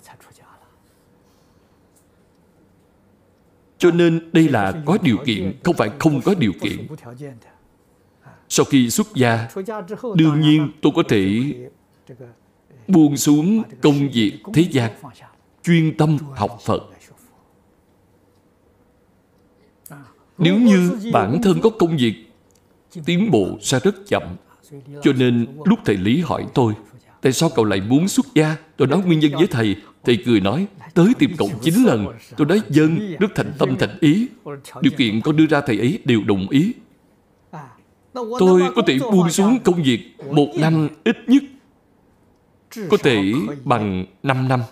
Cho nên đây là có điều kiện, không phải không có điều kiện. Sau khi xuất gia, đương nhiên tôi có thể buông xuống công việc thế gian, chuyên tâm học Phật. Nếu như bản thân có công việc, tiến bộ sẽ rất chậm. Cho nên lúc thầy Lý hỏi tôi, tại sao cậu lại muốn xuất gia? Tôi nói nguyên nhân với thầy. Thầy cười nói, tới tìm cậu 9 lần. Tôi nói dân, rất thành tâm thành ý. Điều kiện con đưa ra thầy ấy đều đồng ý. Tôi có thể buông xuống công việc 1 năm ít nhất, có thể bằng 5 năm.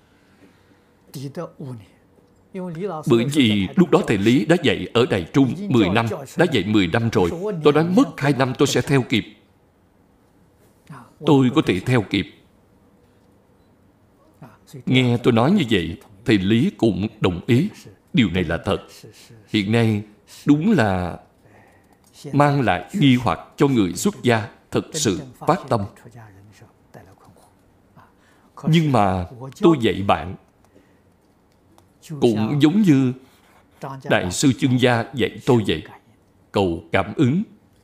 Bởi vì lúc đó thầy Lý đã dạy ở Đài Trung 10 năm, đã dạy 10 năm rồi. Tôi nói mất 2 năm tôi sẽ theo kịp. Tôi có thể theo kịp. Nghe tôi nói như vậy, thầy Lý cũng đồng ý. Điều này là thật. Hiện nay đúng là mang lại nghi hoặc cho người xuất gia thật sự phát tâm. Nhưng mà tôi dạy bạn cũng giống như Đại sư Chương Gia dạy tôi vậy. Cầu cảm ứng.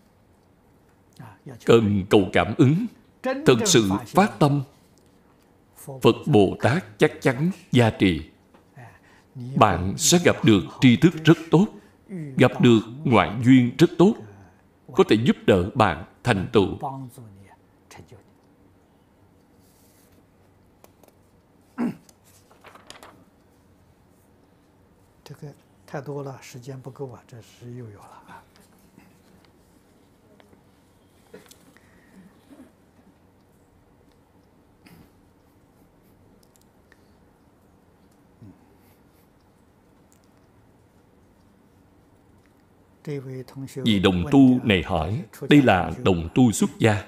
Cần cầu cảm ứng. Thật sự phát tâm, Phật Bồ Tát chắc chắn gia trì. Bạn sẽ gặp được tri thức rất tốt, gặp được ngoại duyên rất tốt, có thể giúp đỡ bạn thành tựu. Vị đồng tu này hỏi, đây là đồng tu xuất gia.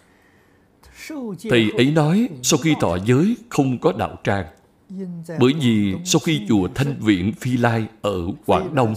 Thầy ấy nói, sau khi thọ giới không có đạo tràng. Bởi vì sau khi chùa Thanh Viện Phi Lai ở Quảng Đông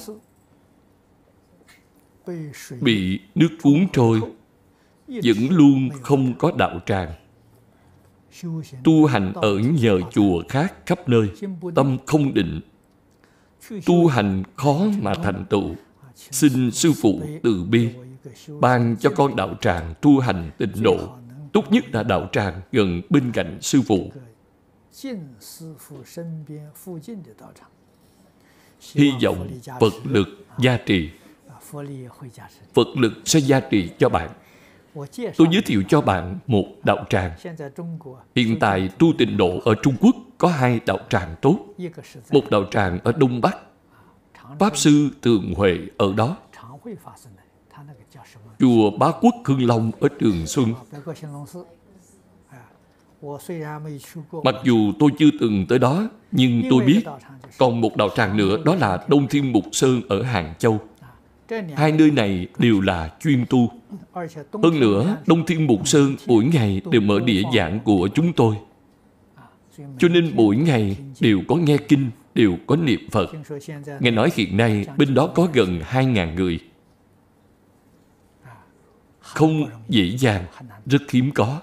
bị nước cuốn trôi, vẫn luôn không có đạo tràng. Tu hành ở nhờ chùa khác khắp nơi, tâm không định, tu hành khó mà thành tựu. Xin sư phụ từ bi ban cho con đạo tràng tu hành tịnh độ, tốt nhất là đạo tràng gần bên cạnh sư phụ. Hy vọng Phật lực gia trì. Phật lực sẽ gia trì cho bạn. Tôi giới thiệu cho bạn một đạo tràng. Hiện tại tu tịnh độ ở Trung Quốc có 2 đạo tràng tốt. Một đạo tràng ở Đông Bắc, Pháp Sư Tường Huệ ở đó. Chùa Bá Quốc Hưng Long ở Trường Xuân. Mặc dù tôi chưa từng tới đó, nhưng tôi biết còn một đạo tràng nữa, đó là Đông Thiên Mục Sơn ở Hàng Châu. 2 nơi này đều là chuyên tu. Hơn nữa, Đông Thiên Mục Sơn mỗi ngày đều mở đĩa giảng của chúng tôi. Cho nên mỗi ngày đều có nghe kinh, đều có niệm Phật. Nghe nói hiện nay bên đó có gần 2.000 người. Không dễ dàng, rất hiếm có.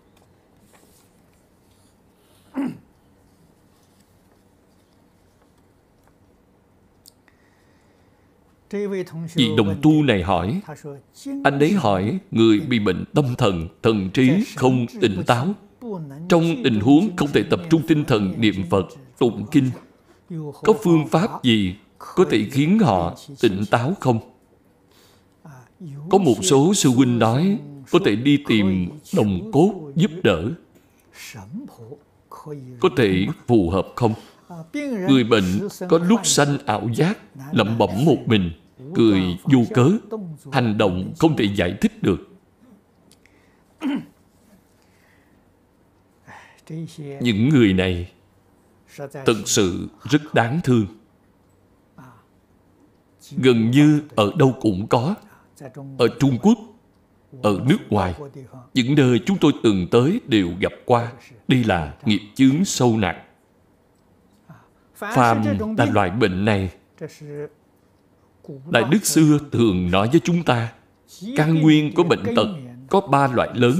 Vị đồng tu này hỏi, anh ấy hỏi người bị bệnh tâm thần, thần trí không tỉnh táo, trong tình huống không thể tập trung tinh thần niệm Phật, tụng kinh, có phương pháp gì có thể khiến họ tỉnh táo không? Có một số sư huynh nói có thể đi tìm đồng cốt giúp đỡ, có thể phù hợp không? Người bệnh có lúc sanh ảo giác, lẩm bẩm một mình, cười vô cớ, hành động không thể giải thích được. Những người này thực sự rất đáng thương. Gần như ở đâu cũng có. Ở Trung Quốc, ở nước ngoài, những nơi chúng tôi từng tới đều gặp qua. Đây là nghiệp chướng sâu nặng. Phàm là loại bệnh này, Đại Đức xưa thường nói với chúng ta, căn nguyên của bệnh tật có 3 loại lớn.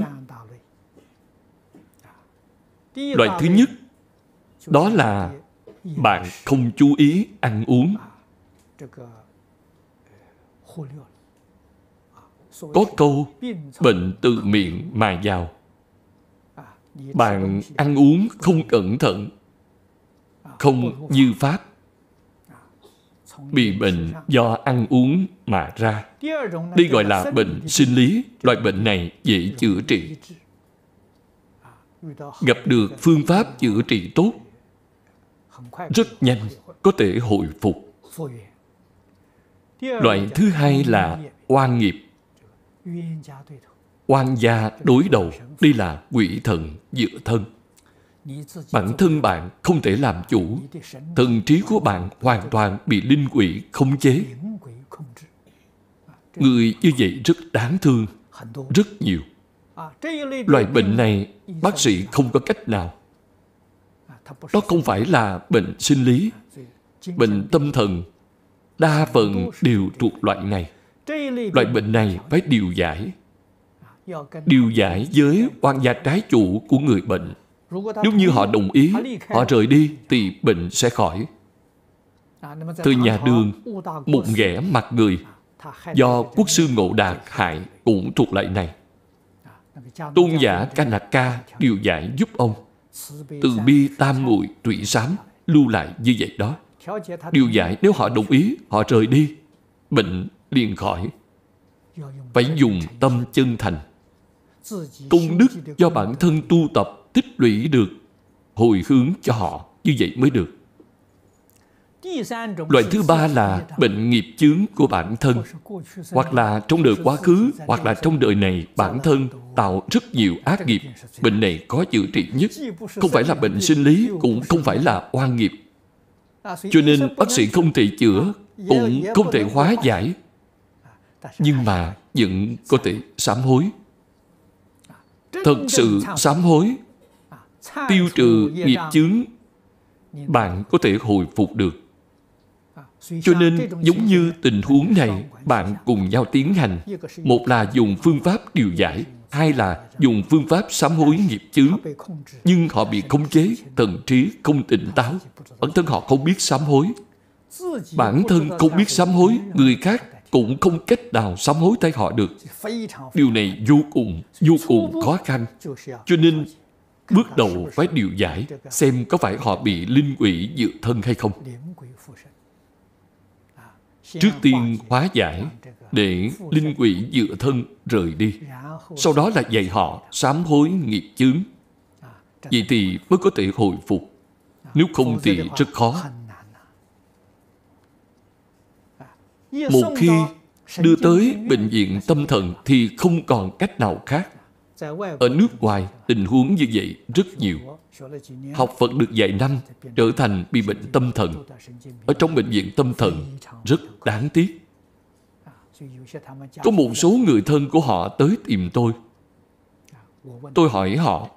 Loại thứ nhất, đó là bạn không chú ý ăn uống. Có câu, bệnh từ miệng mà vào. Bạn ăn uống không cẩn thận, không như pháp, bị bệnh do ăn uống mà ra. Đây gọi là bệnh sinh lý. Loại bệnh này dễ chữa trị. Gặp được phương pháp chữa trị tốt, rất nhanh có thể hồi phục. Loại thứ hai là oan nghiệp. Oan gia đối đầu. Đây là quỷ thần dựa thân. Bản thân bạn không thể làm chủ. Thần trí của bạn hoàn toàn bị linh quỷ khống chế. Người như vậy rất đáng thương, rất nhiều. Loại bệnh này bác sĩ không có cách nào. Đó không phải là bệnh sinh lý. Bệnh tâm thần đa phần đều thuộc loại này. Loại bệnh này phải điều giải. Điều giải với oan gia trái chủ của người bệnh. Nếu như họ đồng ý, họ rời đi thì bệnh sẽ khỏi. Từ nhà Đường, một ghẻ mặt người do Quốc sư Ngộ Đạt hại cũng thuộc loại này. Tôn giả Kanaka điều giải giúp ông. Từ bi tam muội thủy sám lưu lại như vậy đó. Điều giải nếu họ đồng ý, họ rời đi, bệnh liền khỏi. Phải dùng tâm chân thành. Công đức do bản thân tu tập tích lũy được, hồi hướng cho họ, như vậy mới được. Loại thứ ba là bệnh nghiệp chướng của bản thân. Hoặc là trong đời quá khứ, hoặc là trong đời này bản thân tạo rất nhiều ác nghiệp. Bệnh này có chữa trị nhất. Không phải là bệnh sinh lý, cũng không phải là oan nghiệp. Cho nên bác sĩ không thể chữa, cũng không thể hóa giải. Nhưng mà vẫn có thể sám hối. Thật sự sám hối, tiêu trừ nghiệp chướng, bạn có thể hồi phục được. Cho nên giống như tình huống này, bạn cùng nhau tiến hành. Một là dùng phương pháp điều giải, hai là dùng phương pháp sám hối nghiệp chướng. Nhưng họ bị khống chế, thần trí không tỉnh táo. Bản thân họ không biết sám hối. Bản thân không biết sám hối, người khác cũng không cách nào sám hối thay họ được. Điều này vô cùng khó khăn. Cho nên Bước đầu phải điều giải xem có phải họ bị linh quỷ dựa thân hay không. Trước tiên hóa giải để linh quỷ dựa thân rời đi, sau đó là dạy họ sám hối nghiệp chướng. Vậy thì mới có thể hồi phục. Nếu không thì rất khó. Một khi đưa tới bệnh viện tâm thần thì không còn cách nào khác. Ở nước ngoài, tình huống như vậy rất nhiều. Học Phật được vài năm, trở thành bị bệnh tâm thần. Ở trong bệnh viện tâm thần, rất đáng tiếc. Có một số người thân của họ tới tìm tôi. Tôi hỏi họ,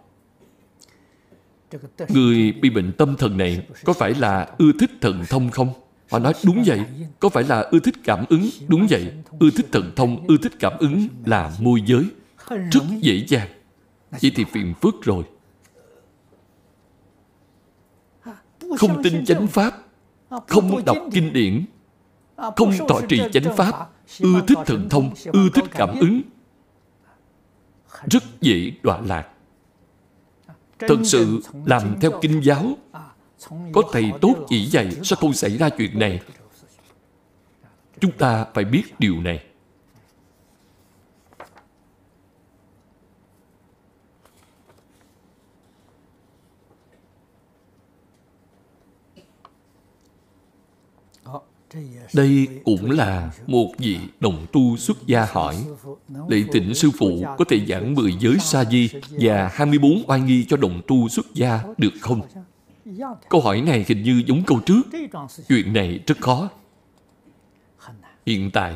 người bị bệnh tâm thần này có phải là ưa thích thần thông không? Họ nói đúng vậy. Có phải là ưa thích cảm ứng? Đúng vậy. Ưa thích thần thông, ưa thích cảm ứng là môi giới. Rất dễ dàng. Vậy thì phiền phức rồi. Không tin chánh pháp, không muốn đọc kinh điển, không tọa trì chánh pháp, ưa thích thần thông, ưa thích cảm ứng, rất dễ đọa lạc. Thật sự làm theo kinh giáo, có thầy tốt chỉ dạy sẽ không xảy ra chuyện này. Chúng ta phải biết điều này. Đây cũng là một vị đồng tu xuất gia hỏi, lạy thỉnh sư phụ có thể giảng 10 giới sa di và 24 oai nghi cho đồng tu xuất gia được không? Câu hỏi này hình như giống câu trước. Chuyện này rất khó. Hiện tại,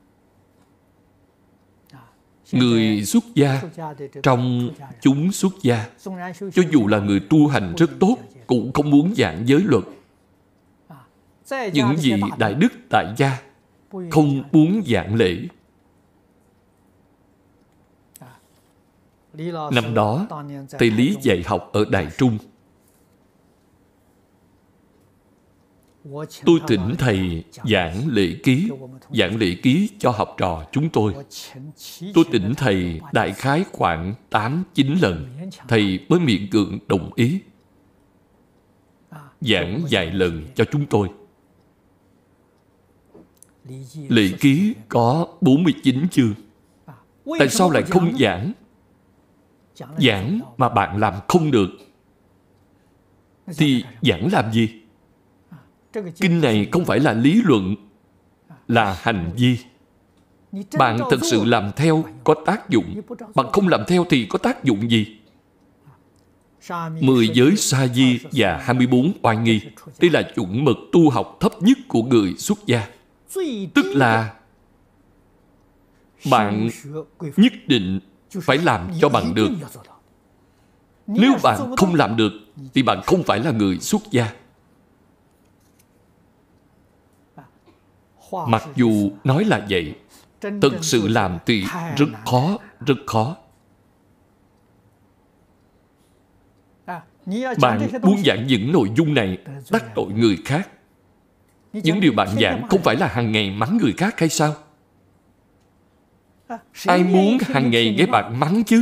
người xuất gia trong chúng xuất gia, cho dù là người tu hành rất tốt, cũng không muốn giảng giới luật. Những vị đại đức tại gia không muốn giảng lễ. Năm đó, thầy Lý dạy học ở Đài Trung. Tôi thỉnh thầy giảng lễ ký cho học trò chúng tôi. Tôi thỉnh thầy đại khái khoảng 8-9 lần, thầy mới miễn cưỡng đồng ý. Giảng vài lần cho chúng tôi. Lễ ký có 49 chương. Tại sao lại không giảng? Giảng mà bạn làm không được thì giảng làm gì? Kinh này không phải là lý luận, là hành vi. Bạn thật sự làm theo có tác dụng, bạn không làm theo thì có tác dụng gì? 10 giới sa di và 24 oai nghi, đây là chuẩn mực tu học thấp nhất của người xuất gia. Tức là bạn nhất định phải làm cho bằng được. Nếu bạn không làm được thì bạn không phải là người xuất gia. Mặc dù nói là vậy, thực sự làm thì rất khó, rất khó. Bạn muốn giảng những nội dung này đắc tội người khác. Những điều bạn giảng không phải là hàng ngày mắng người khác hay sao? Ai muốn hàng ngày nghe bạn mắng chứ?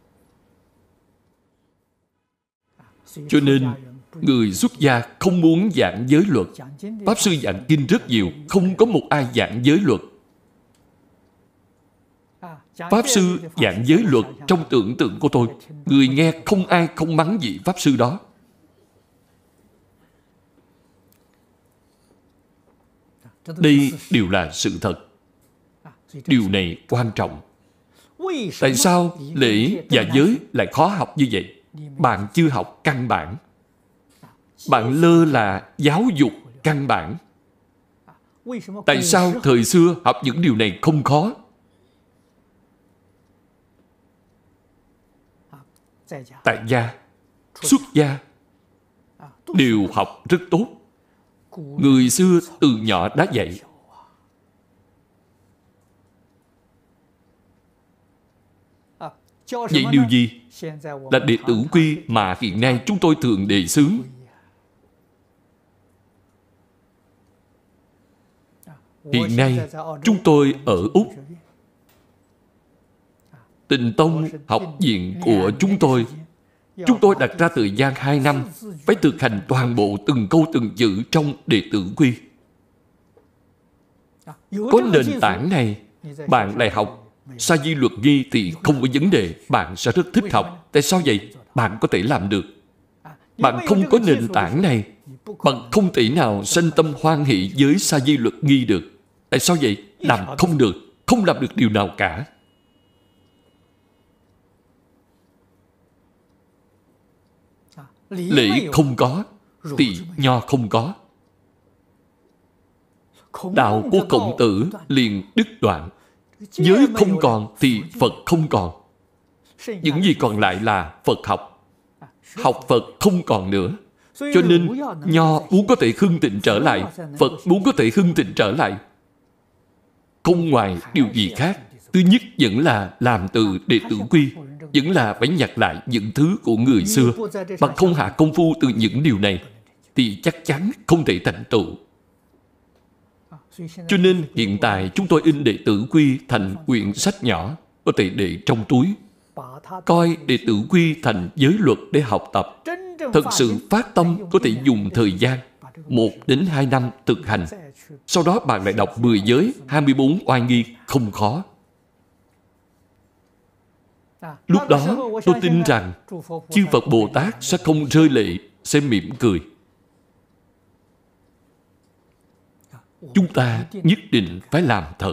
Cho nên, người xuất gia không muốn giảng giới luật. Pháp sư giảng kinh rất nhiều, không có một ai giảng giới luật. Pháp sư giảng giới luật trong tưởng tượng của tôi, người nghe không ai không mắng vị Pháp sư đó. Đây đều là sự thật. Điều này quan trọng. Tại sao lễ và giới lại khó học như vậy? Bạn chưa học căn bản. Bạn lơ là giáo dục căn bản. Tại sao thời xưa học những điều này không khó? Tại gia, xuất gia đều học rất tốt. Người xưa từ nhỏ đã dạy. Vậy điều gì? Là đệ tử quy mà hiện nay chúng tôi thường đề xướng. Hiện nay, chúng tôi ở Úc. Tịnh Tông học viện của chúng tôi Chúng tôi đặt ra thời gian 2 năm, phải thực hành toàn bộ từng câu từng chữ trong đệ tử quy. Có nền tảng này, bạn lại học Sa Di Luật Nghi thì không có vấn đề, bạn sẽ rất thích học. Tại sao vậy? Bạn có thể làm được. Bạn không có nền tảng này, bạn không thể nào sanh tâm hoan hỷ với Sa Di Luật Nghi được. Tại sao vậy? Làm không được, không làm được điều nào cả. Lễ không có thì nho không có. Đạo của Khổng Tử liền đứt đoạn. Giới không còn thì Phật không còn. Những gì còn lại là Phật học. Học Phật không còn nữa. Cho nên nho muốn có thể hưng thịnh trở lại, Phật muốn có thể hưng thịnh trở lại, không ngoài điều gì khác. Thứ nhất vẫn là làm từ đệ tử quy, vẫn là phải nhặt lại những thứ của người xưa. Bạn không hạ công phu từ những điều này thì chắc chắn không thể thành tựu. Cho nên hiện tại chúng tôi in đệ tử quy thành quyển sách nhỏ, có thể để trong túi, coi đệ tử quy thành giới luật để học tập. Thật sự phát tâm có thể dùng thời gian 1 đến 2 năm thực hành. Sau đó bạn lại đọc 10 giới, 24 oai nghi, không khó. Lúc đó tôi tin rằng chư Phật Bồ Tát sẽ không rơi lệ, sẽ mỉm cười. Chúng ta nhất định phải làm thật.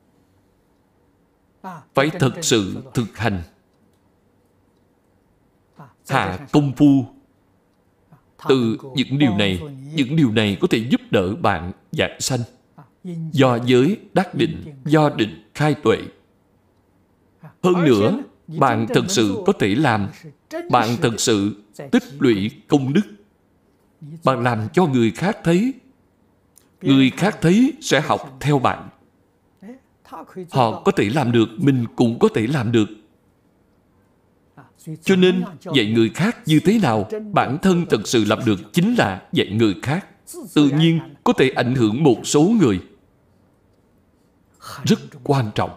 Phải thật sự thực hành. Hạ công phu. Từ những điều này có thể giúp đỡ bạn giảng sanh. Do giới đắc định, do định khai tuệ. Hơn nữa, bạn thật sự có thể làm. Bạn thật sự tích lũy công đức. Bạn làm cho người khác thấy. Người khác thấy sẽ học theo bạn. Họ có thể làm được, mình cũng có thể làm được. Cho nên dạy người khác như thế nào, bản thân thật sự làm được chính là dạy người khác. Tự nhiên có thể ảnh hưởng một số người. Rất quan trọng.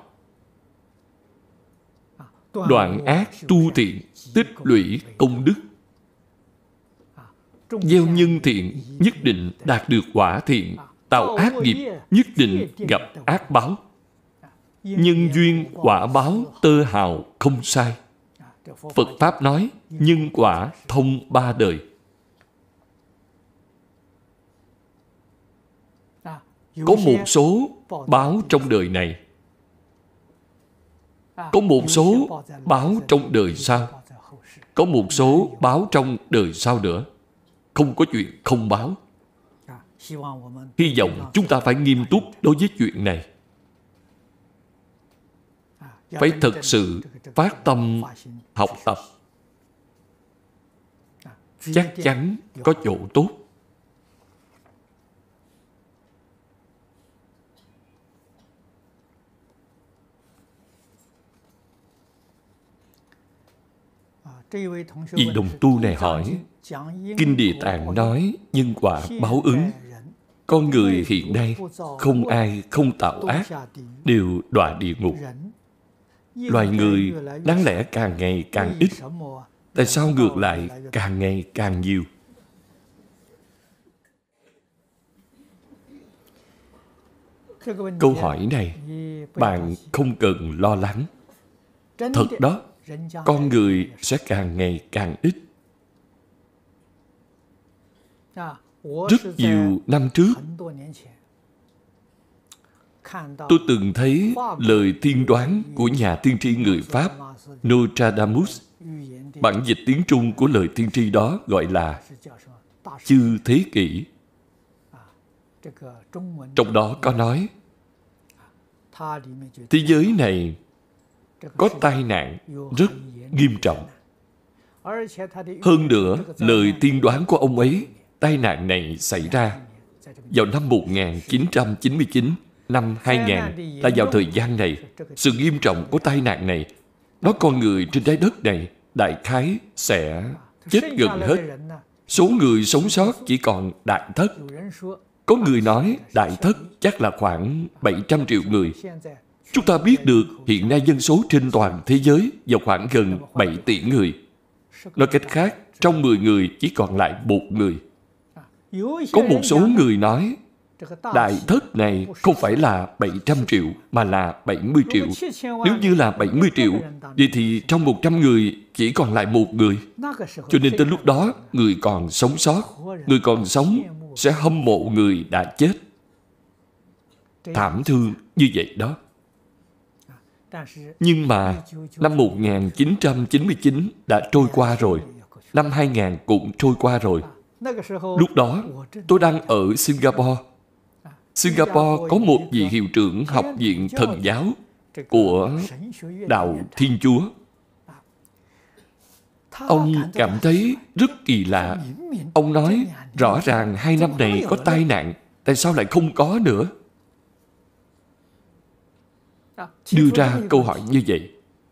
Đoạn ác tu thiện, tích lũy công đức. Gieo nhân thiện nhất định đạt được quả thiện. Tạo ác nghiệp nhất định gặp ác báo. Nhân duyên quả báo tơ hào không sai. Phật Pháp nói nhân quả thông 3 đời. Có một số báo trong đời này, có một số báo trong đời sau, có một số báo trong đời sau nữa. Không có chuyện không báo. Hy vọng chúng ta phải nghiêm túc đối với chuyện này. Phải thật sự phát tâm học tập. Chắc chắn có chỗ tốt. Vị đồng tu này hỏi, Kinh Địa Tạng nói nhân quả báo ứng. Con người hiện nay không ai không tạo ác, đều đọa địa ngục. Loài người đáng lẽ càng ngày càng ít. Tại sao ngược lại càng ngày càng nhiều? Câu hỏi này bạn không cần lo lắng. Thật đó, con người sẽ càng ngày càng ít. Rất nhiều năm trước, tôi từng thấy lời tiên đoán của nhà tiên tri người Pháp Nostradamus. Bản dịch tiếng Trung của lời tiên tri đó gọi là Chư Thế Kỷ. Trong đó có nói thế giới này có tai nạn rất nghiêm trọng. Hơn nữa, lời tiên đoán của ông ấy, tai nạn này xảy ra vào năm 1999, năm 2000 là vào thời gian này. Sự nghiêm trọng của tai nạn này, nói con người trên trái đất này đại khái sẽ chết gần hết. Số người sống sót chỉ còn đại thất. Có người nói đại thất chắc là khoảng 700 triệu người. Chúng ta biết được hiện nay dân số trên toàn thế giới vào khoảng gần 7 tỷ người. Nói cách khác, trong 10 người chỉ còn lại một người. Có một số người nói đại thất này không phải là 700 triệu mà là 70 triệu. Nếu như là 70 triệu, vậy thì trong 100 người chỉ còn lại một người. Cho nên tới lúc đó, người còn sống sót, người còn sống sẽ hâm mộ người đã chết. Thảm thương như vậy đó. Nhưng mà năm 1999 đã trôi qua rồi. Năm 2000 cũng trôi qua rồi. Lúc đó, tôi đang ở Singapore. Singapore có một vị hiệu trưởng học viện thần giáo của Đạo Thiên Chúa. Ông cảm thấy rất kỳ lạ. Ông nói, rõ ràng 2 năm này có tai nạn, tại sao lại không có nữa? Đưa ra câu hỏi như vậy.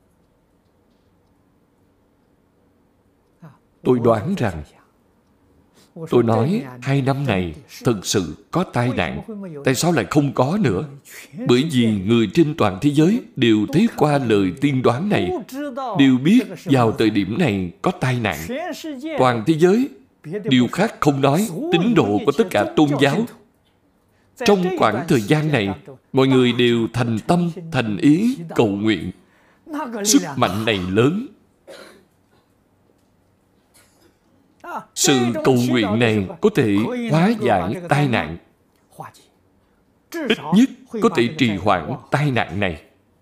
Tôi đoán rằng, tôi nói 2 năm này thực sự có tai nạn, tại sao lại không có nữa? Bởi vì người trên toàn thế giới đều thấy qua lời tiên đoán này, đều biết vào thời điểm này có tai nạn. Toàn thế giới, điều khác không nói, tín đồ của tất cả tôn giáo. Trong khoảng thời gian này, mọi người đều thành tâm, thành ý, cầu nguyện. Sức mạnh này lớn. Sự cầu nguyện này có thể hóa giải tai nạn. Ít nhất có thể trì hoãn tai nạn này.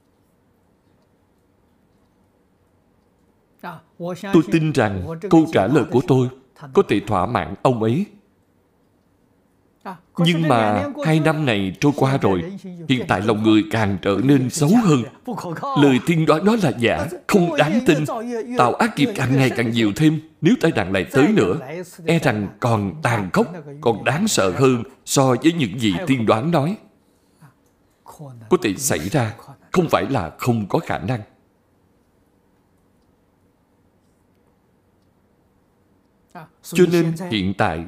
Tôi tin rằng câu trả lời của tôi có thể thỏa mãn ông ấy. Nhưng mà 2 năm này trôi qua rồi, hiện tại lòng người càng trở nên xấu hơn. Lời tiên đoán đó là giả, không đáng tin. Tạo ác nghiệp càng ngày càng nhiều thêm. Nếu tai nạn lại tới nữa, e rằng còn tàn khốc, còn đáng sợ hơn so với những gì tiên đoán nói. Có thể xảy ra, không phải là không có khả năng. Cho nên hiện tại,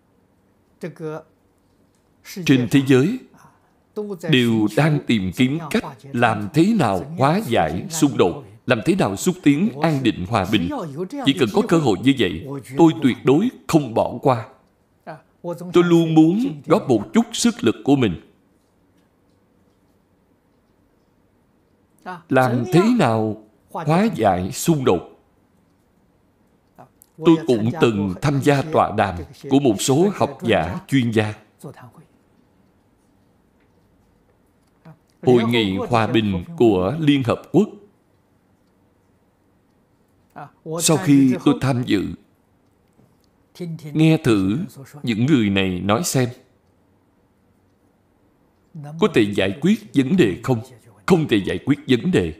trên thế giới đều đang tìm kiếm cách làm thế nào hóa giải xung đột, làm thế nào xúc tiến an định hòa bình. Chỉ cần có cơ hội như vậy, tôi tuyệt đối không bỏ qua. Tôi luôn muốn góp một chút sức lực của mình. Làm thế nào hóa giải xung đột. Tôi cũng từng tham gia tọa đàm của một số học giả chuyên gia. Hội nghị hòa bình của Liên Hợp Quốc. Sau khi tôi tham dự, nghe thử những người này nói xem có thể giải quyết vấn đề không? Không thể giải quyết vấn đề.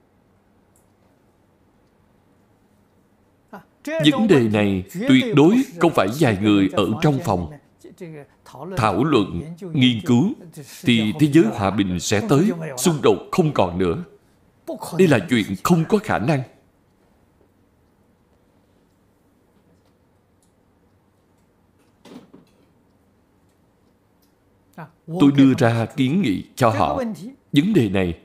Vấn đề này tuyệt đối không phải vài người ở trong phòng thảo luận, nghiên cứu thì thế giới hòa bình sẽ tới, xung đột không còn nữa. Đây là chuyện không có khả năng. Tôi đưa ra kiến nghị cho họ. Vấn đề này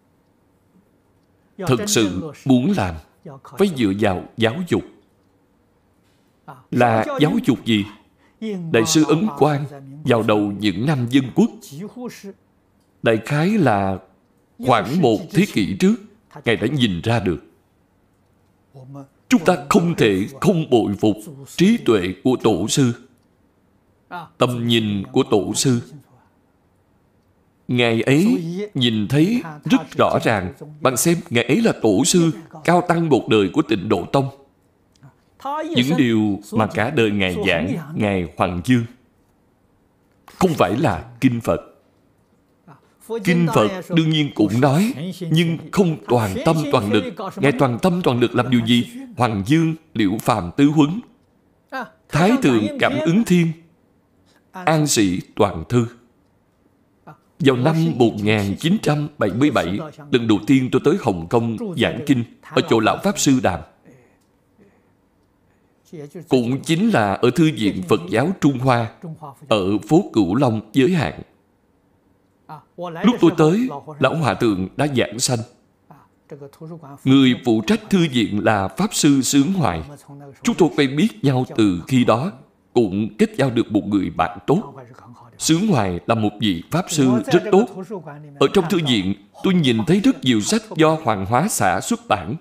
thực sự muốn làm phải dựa vào giáo dục. Là giáo dục gì? Đại sư Ấn Quang vào đầu những năm Dân Quốc, đại khái là khoảng 1 thế kỷ trước, Ngài đã nhìn ra được. Chúng ta không thể không bội phục trí tuệ của Tổ sư, tầm nhìn của Tổ sư. Ngài ấy nhìn thấy rất rõ ràng. Bạn xem, Ngài ấy là Tổ sư cao tăng một đời của Tịnh Độ Tông. Những điều mà cả đời Ngài giảng, Ngài Hoàng Dương, không phải là Kinh Phật. Kinh Phật đương nhiên cũng nói, nhưng không toàn tâm toàn lực. Ngài toàn tâm toàn lực làm điều gì? Hoàng Dương, Liễu Phàm Tứ Huấn, Thái Thượng Cảm Ứng Thiên, An Sĩ Toàn Thư. Vào năm 1977, lần đầu tiên tôi tới Hồng Kông giảng kinh ở chỗ Lão Pháp Sư Đàm. Cũng chính là ở Thư viện Phật giáo Trung Hoa, ở phố Cửu Long Giới Hạn. Lúc tôi tới, Lão Hòa Thượng đã giảng sanh. Người phụ trách thư viện là Pháp Sư Xướng Hoài. Chúng tôi quen biết nhau từ khi đó, cũng kết giao được một người bạn tốt. Xướng Hoài là một vị Pháp Sư rất tốt. Ở trong thư viện, tôi nhìn thấy rất nhiều sách do Hoàng Hóa xã xuất bản.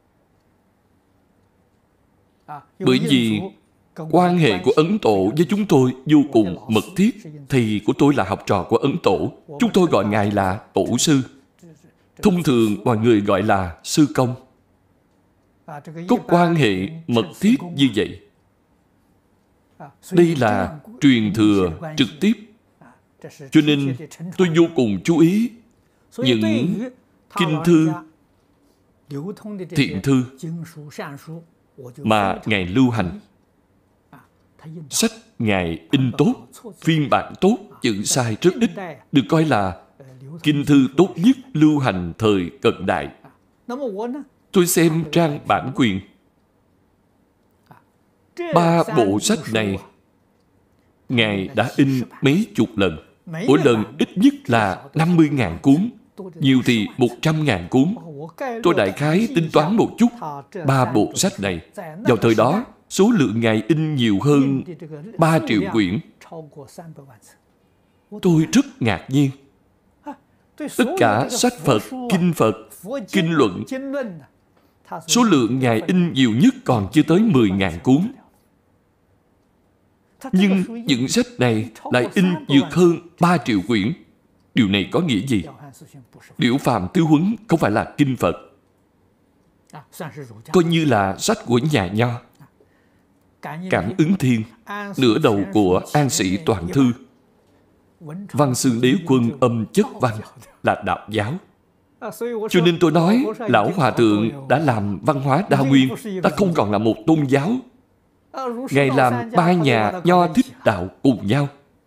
Bởi vì quan hệ của Ấn Tổ với chúng tôi vô cùng mật thiết. Thầy của tôi là học trò của Ấn Tổ. Chúng tôi gọi Ngài là Tổ sư. Thông thường mọi người gọi là Sư Công. Có quan hệ mật thiết như vậy. Đây là truyền thừa trực tiếp. Cho nên tôi vô cùng chú ý những kinh thư, thiện thư mà Ngài lưu hành. Sách Ngài in tốt, phiên bản tốt, chữ sai rất ít, được coi là kinh thư tốt nhất lưu hành thời cận đại. Tôi xem trang bản quyền. 3 bộ sách này Ngài đã in mấy chục lần. Mỗi lần ít nhất là 50.000 cuốn, nhiều thì 100.000 cuốn. Tôi đại khái tính toán một chút, 3 bộ sách này vào thời đó số lượng Ngài in nhiều hơn 3 triệu quyển. Tôi rất ngạc nhiên. Tất cả sách Phật, kinh luận, số lượng Ngài in nhiều nhất còn chưa tới 10.000 cuốn. Nhưng những sách này lại in vượt hơn 3 triệu quyển. Điều này có nghĩa gì? Liễu Phàm Tứ Huấn không phải là kinh Phật, coi như là sách của nhà Nho. Cảm Ứng Thiên, nửa đầu của An Sĩ Toàn Thư. Văn Xương Đế Quân âm chất văn là đạo giáo. Cho nên tôi nói, Lão Hòa Thượng đã làm văn hóa đa nguyên, ta không còn là một tôn giáo. Ngài làm 3 nhà Nho Thích Đạo cùng nhau.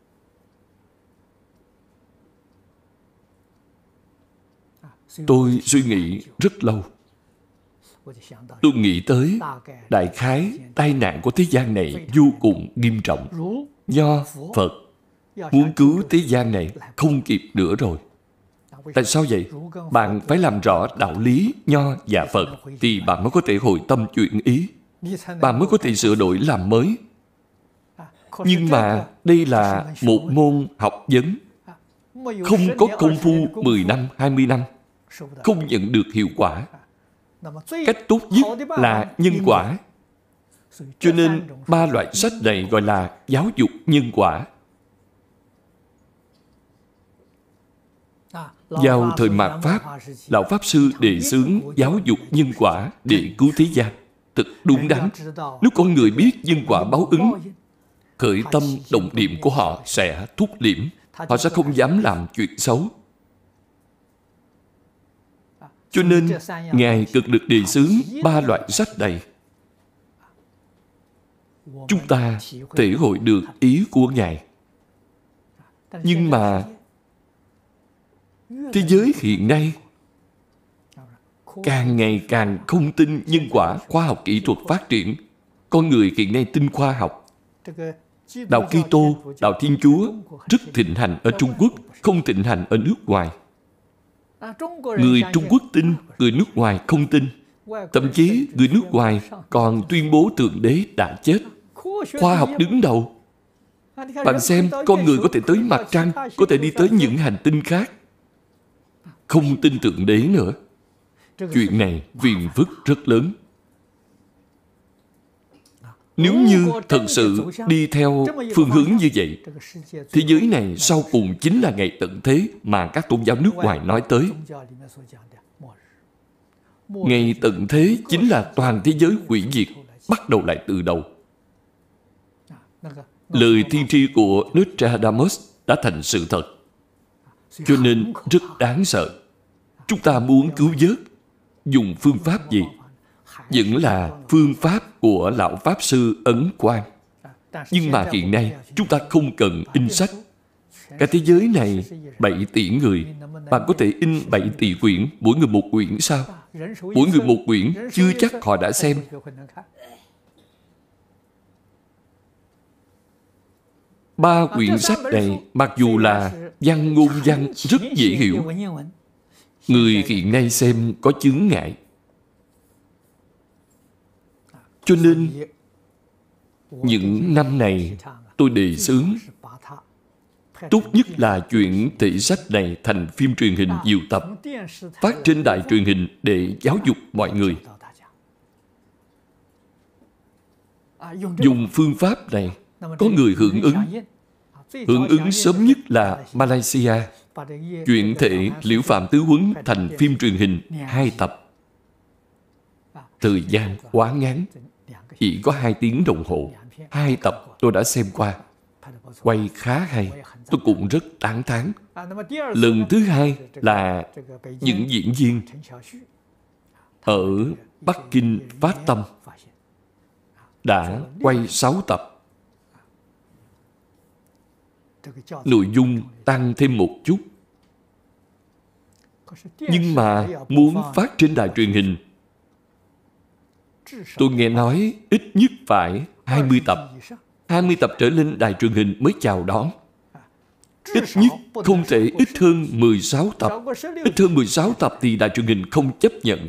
Tôi suy nghĩ rất lâu. Tôi nghĩ tới đại khái tai nạn của thế gian này vô cùng nghiêm trọng. Nho, Phật muốn cứu thế gian này không kịp nữa rồi. Tại sao vậy? Bạn phải làm rõ đạo lý Nho và Phật thì bạn mới có thể hồi tâm chuyển ý. Bạn mới có thể sửa đổi làm mới. Nhưng mà đây là một môn học vấn. Không có công phu 10 năm, 20 năm, không nhận được hiệu quả. Cách tốt nhất là nhân quả. Cho nên 3 loại sách này gọi là giáo dục nhân quả. Vào thời mạt Pháp, Lão Pháp Sư đề xướng giáo dục nhân quả để cứu thế gian. Thật đúng đắn. Nếu con người biết nhân quả báo ứng, khởi tâm động niệm của họ sẽ thúc liễm. Họ sẽ không dám làm chuyện xấu. Cho nên, Ngài cực lực đề xướng 3 loại sách này. Chúng ta thể hội được ý của Ngài. Nhưng mà thế giới hiện nay càng ngày càng không tin nhân quả. Khoa học kỹ thuật phát triển, con người hiện nay tin khoa học. Đạo Kitô, đạo Thiên Chúa rất thịnh hành ở Trung Quốc, không thịnh hành ở nước ngoài. Người Trung Quốc tin, người nước ngoài không tin. Thậm chí người nước ngoài còn tuyên bố Thượng Đế đã chết. Khoa học đứng đầu. Bạn xem, con người có thể tới mặt trăng, có thể đi tới những hành tinh khác. Không tin Thượng Đế nữa. Chuyện này phiền phức rất lớn. Nếu như thật sự đi theo phương hướng như vậy, thế giới này sau cùng chính là ngày tận thế mà các tôn giáo nước ngoài nói tới. Ngày tận thế chính là toàn thế giới hủy diệt, bắt đầu lại từ đầu. Lời tiên tri của Nostradamus đã thành sự thật. Cho nên rất đáng sợ. Chúng ta muốn cứu vớt, dùng phương pháp gì? Vẫn là phương pháp của Lão Pháp Sư Ấn Quang. Nhưng mà hiện nay, chúng ta không cần in sách. Cả thế giới này 7 tỷ người. Bạn có thể in 7 tỷ quyển, mỗi người một quyển sao? Mỗi người một quyển, chưa chắc họ đã xem. Ba quyển sách này, mặc dù là văn ngôn văn rất dễ hiểu, người hiện nay xem có chướng ngại. Cho nên những năm này tôi đề xướng tốt nhất là chuyển thể sách này thành phim truyền hình nhiều tập, phát trên đài truyền hình để giáo dục mọi người. Dùng phương pháp này, có người hưởng ứng. Hưởng ứng sớm nhất là Malaysia, chuyển thể Liễu Phạm Tứ Huấn thành phim truyền hình 2 tập. Thời gian quá ngắn, chỉ có 2 tiếng đồng hồ. 2 tập tôi đã xem qua, quay khá hay, tôi cũng rất tán thán. Lần thứ hai là những diễn viên ở Bắc Kinh phát tâm đã quay 6 tập. Nội dung tăng thêm một chút, nhưng mà muốn phát trên đài truyền hình, tôi nghe nói ít nhất phải 20 tập. 20 tập trở lên đài truyền hình mới chào đón. Ít nhất không thể ít hơn 16 tập. Ít hơn 16 tập thì đài truyền hình không chấp nhận.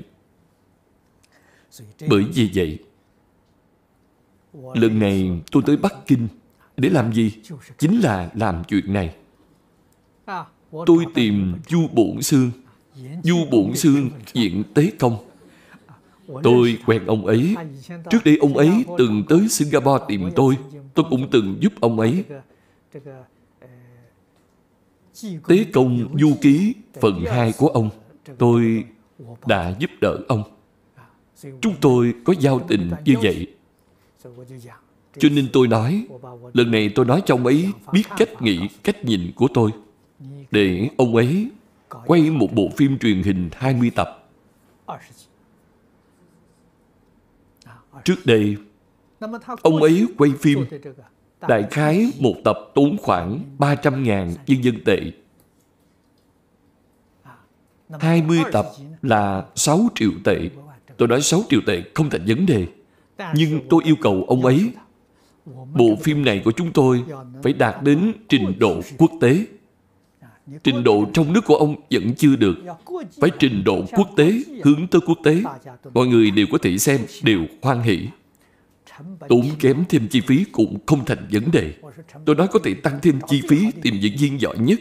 Bởi vì vậy, lần này tôi tới Bắc Kinh để làm gì? Chính là làm chuyện này. Tôi tìm Du Bổn Xương. Du Bổn Xương diễn Tế Công. Tôi quen ông ấy. Trước đây ông ấy từng tới Singapore tìm tôi cũng từng giúp ông ấy. Tế Công Du Ký phần 2 của ông, tôi đã giúp đỡ ông. Chúng tôi có giao tình như vậy. Cho nên tôi nói, lần này tôi nói cho ông ấy biết cách nghĩ, cách nhìn của tôi, để ông ấy quay một bộ phim truyền hình 20 tập. Trước đây, ông ấy quay phim, đại khái một tập tốn khoảng 300.000 nhân dân tệ. 20 tập là 6 triệu tệ. Tôi nói 6 triệu tệ không thành vấn đề. Nhưng tôi yêu cầu ông ấy, bộ phim này của chúng tôi phải đạt đến trình độ quốc tế. Trình độ trong nước của ông vẫn chưa được. Phải trình độ quốc tế, hướng tới quốc tế. Mọi người đều có thể xem, đều hoan hỷ. Tốn kém thêm chi phí cũng không thành vấn đề. Tôi nói có thể tăng thêm chi phí tìm diễn viên giỏi nhất.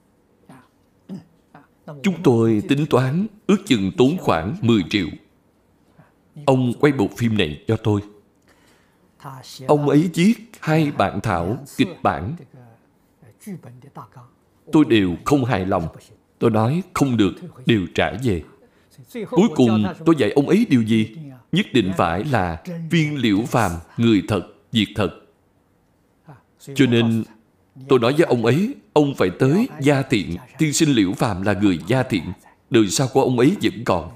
Chúng tôi tính toán ước chừng tốn khoảng 10 triệu. Ông quay bộ phim này cho tôi. Ông ấy viết 2 bản thảo, kịch bản. Tôi đều không hài lòng. Tôi nói không được, đều trả về. Cuối cùng tôi dạy ông ấy điều gì? Nhất định phải là viên Liễu Phàm, người thật, việc thật. Cho nên tôi nói với ông ấy, ông phải tới Gia Thiện. Tiên sinh Liễu Phàm là người Gia Thiện. Đời sau của ông ấy vẫn còn.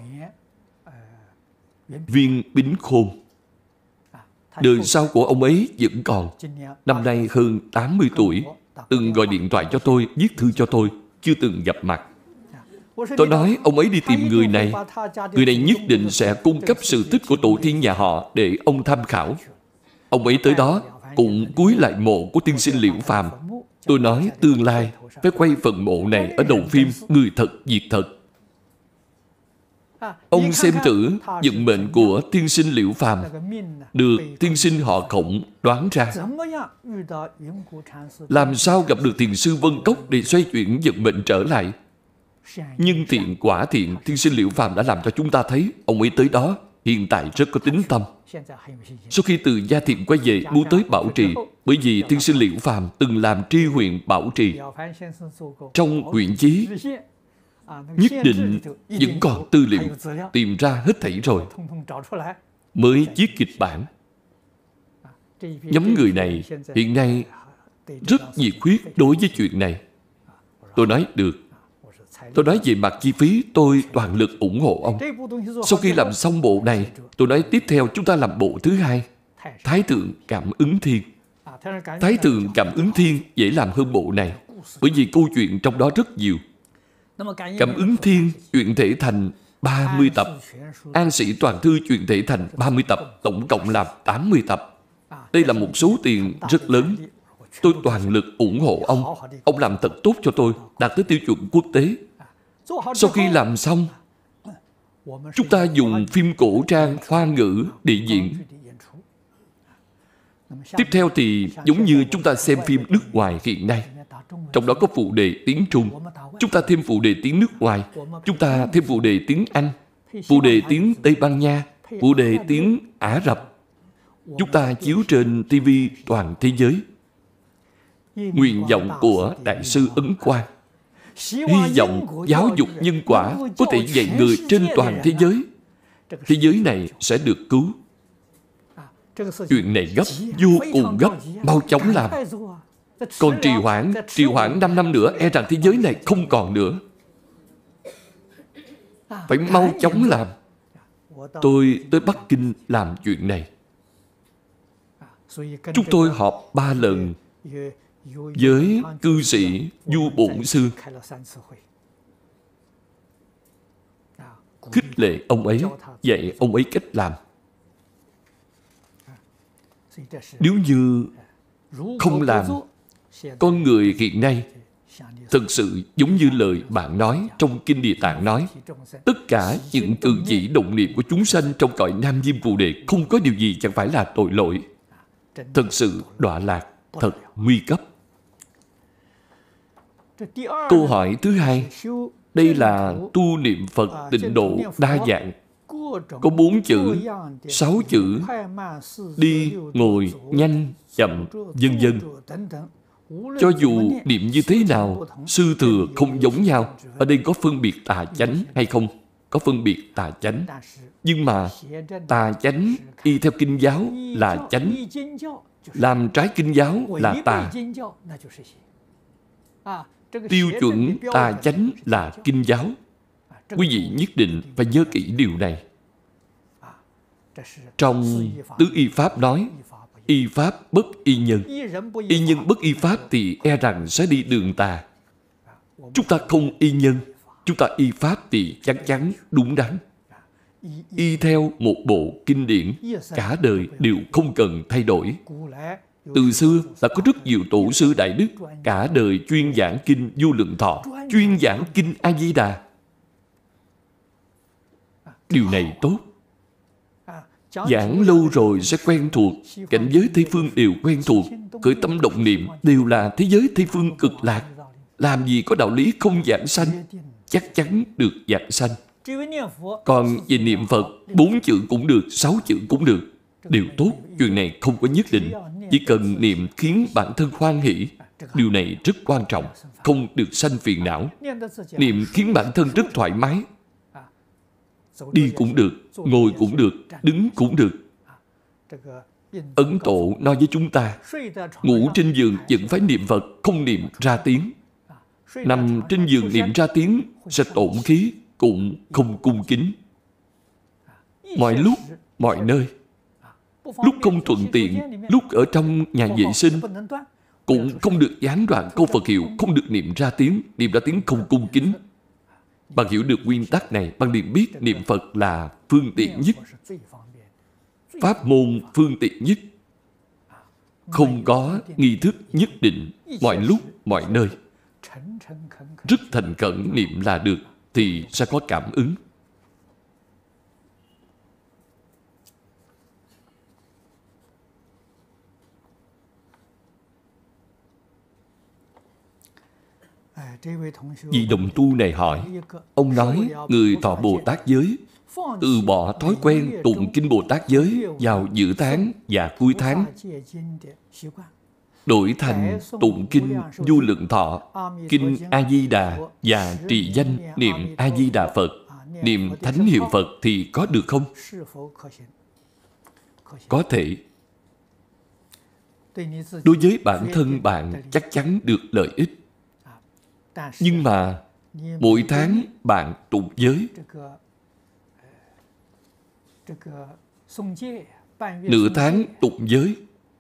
Viên Bính Khôn, đời sau của ông ấy vẫn còn. Năm nay hơn 80 tuổi, từng gọi điện thoại cho tôi, viết thư cho tôi, chưa từng gặp mặt. Tôi nói ông ấy đi tìm người này. Người này nhất định sẽ cung cấp sự tích của tổ tiên nhà họ để ông tham khảo. Ông ấy tới đó cũng cúi lại mộ của tiên sinh Liễu Phàm. Tôi nói tương lai phải quay phần mộ này ở đầu phim Người Thật, Việc Thật. Ông xem thử vận mệnh của tiên sinh Liễu Phàm được tiên sinh họ Khổng đoán ra. Làm sao gặp được thiền sư Vân Cốc để xoay chuyển vận mệnh trở lại? Nhưng thiện quả thiện, tiên sinh Liễu Phàm đã làm cho chúng ta thấy. Ông ấy tới đó hiện tại rất có tính tâm. Sau khi từ Gia Thiện quay về, muốn tới Bảo Trì, bởi vì tiên sinh Liễu Phàm từng làm tri huyện Bảo Trì. Trong huyện chí nhất định vẫn còn tư liệu, tìm ra hết thảy rồi mới viết kịch bản. Nhóm người này hiện nay rất nhiệt huyết đối với chuyện này. Tôi nói được. Tôi nói về mặt chi phí, tôi toàn lực ủng hộ ông. Sau khi làm xong bộ này, tôi nói tiếp theo chúng ta làm bộ thứ hai, Thái Thượng Cảm Ứng Thiên. Thái Thượng Cảm Ứng Thiên dễ làm hơn bộ này, bởi vì câu chuyện trong đó rất nhiều. Cảm Ứng Thiên chuyển thể thành 30 tập. An Sĩ Toàn Thư chuyển thể thành 30 tập, tổng cộng làm 80 tập. Đây là một số tiền rất lớn. Tôi toàn lực ủng hộ ông. Ông làm thật tốt cho tôi, đạt tới tiêu chuẩn quốc tế. Sau khi làm xong, chúng ta dùng phim cổ trang Hoa ngữ để diễn. Tiếp theo thì giống như chúng ta xem phim nước ngoài hiện nay. Trong đó có phụ đề tiếng Trung. Chúng ta thêm phụ đề tiếng nước ngoài. Chúng ta thêm phụ đề tiếng Anh, phụ đề tiếng Tây Ban Nha, phụ đề tiếng Ả Rập. Chúng ta chiếu trên TV toàn thế giới. Nguyện vọng của Đại sư Ấn Quang, hy vọng giáo dục nhân quả có thể dạy người trên toàn thế giới. Thế giới này sẽ được cứu. Chuyện này gấp, vô cùng gấp, mau chóng làm. Còn trì hoãn 5 năm nữa, e rằng thế giới này không còn nữa. Phải mau chóng làm. Tôi tới Bắc Kinh làm chuyện này. Chúng tôi họp 3 lần với cư sĩ Du Bổn Sư, khích lệ ông ấy, dạy ông ấy cách làm. Nếu như không làm, con người hiện nay thực sự giống như lời bạn nói trong Kinh Địa Tạng nói, tất cả những cử chỉ động niệm của chúng sanh trong cõi Nam Diêm Phù Đề không có điều gì chẳng phải là tội lỗi. Thật sự đọa lạc, thật nguy cấp. Câu hỏi thứ hai, đây là tu niệm Phật tịnh độ đa dạng. Có 4 chữ, 6 chữ, đi, ngồi, nhanh, chậm, vân vân. Cho dù niệm như thế nào, sư thừa không giống nhau. Ở đây có phân biệt tà chánh hay không? Có phân biệt tà chánh. Nhưng mà tà chánh y theo kinh giáo là chánh, làm trái kinh giáo là tà. Tiêu chuẩn tà chánh là kinh giáo. Quý vị nhất định phải nhớ kỹ điều này. Trong Tứ Y Pháp nói, y pháp bất y nhân. Y nhân bất y pháp thì e rằng sẽ đi đường tà. Chúng ta không y nhân, chúng ta y pháp thì chắc chắn đúng đắn. Y theo một bộ kinh điển, cả đời đều không cần thay đổi. Từ xưa đã có rất nhiều tổ sư đại đức cả đời chuyên giảng kinh Vô Lượng Thọ, chuyên giảng kinh A Di Đà. Điều này tốt. Giảng lâu rồi sẽ quen thuộc, cảnh giới Tây Phương đều quen thuộc, khởi tâm động niệm đều là thế giới Tây Phương cực lạc. Làm gì có đạo lý không giảng sanh, chắc chắn được giảng sanh. Còn về niệm Phật, 4 chữ cũng được, 6 chữ cũng được, đều tốt. Chuyện này không có nhất định, chỉ cần niệm khiến bản thân hoan hỷ. Điều này rất quan trọng, không được sanh phiền não. Niệm khiến bản thân rất thoải mái. Đi cũng được, ngồi cũng được, đứng cũng được. Ấn Tổ nói với chúng ta, ngủ trên giường vẫn phải niệm Phật, không niệm ra tiếng. Nằm trên giường niệm ra tiếng sẽ tổn khí, cũng không cung kính. Mọi lúc, mọi nơi. Lúc không thuận tiện, lúc ở trong nhà vệ sinh, cũng không được gián đoạn câu Phật hiệu, không được niệm ra tiếng không cung kính. Bạn hiểu được nguyên tắc này, bạn liền biết niệm Phật là phương tiện nhất, pháp môn phương tiện nhất. Không có nghi thức nhất định, mọi lúc, mọi nơi. Rất thành khẩn niệm là được, thì sẽ có cảm ứng. Vị đồng tu này hỏi, ông nói người thọ Bồ Tát giới từ bỏ thói quen tụng kinh Bồ Tát giới vào giữa tháng và cuối tháng, đổi thành tụng kinh Vô Lượng Thọ, kinh A Di Đà và trì danh niệm A Di Đà Phật, niệm thánh hiệu Phật thì có được không? Có thể. Đối với bản thân bạn chắc chắn được lợi ích. Nhưng mà mỗi tháng bạn tụng giới, nửa tháng tụng giới,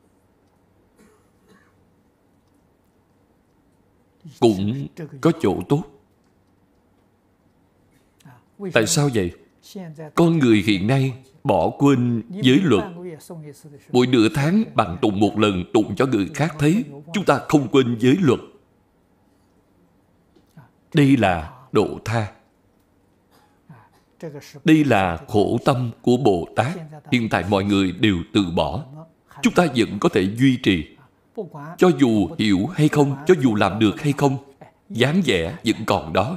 cũng có chỗ tốt. Tại sao vậy? Con người hiện nay bỏ quên giới luật. Mỗi nửa tháng bạn tụng một lần, tụng cho người khác thấy. Chúng ta không quên giới luật. Đây là độ tha. Đây là khổ tâm của Bồ Tát. Hiện tại mọi người đều từ bỏ. Chúng ta vẫn có thể duy trì. Cho dù hiểu hay không, cho dù làm được hay không, dáng vẻ vẫn còn đó.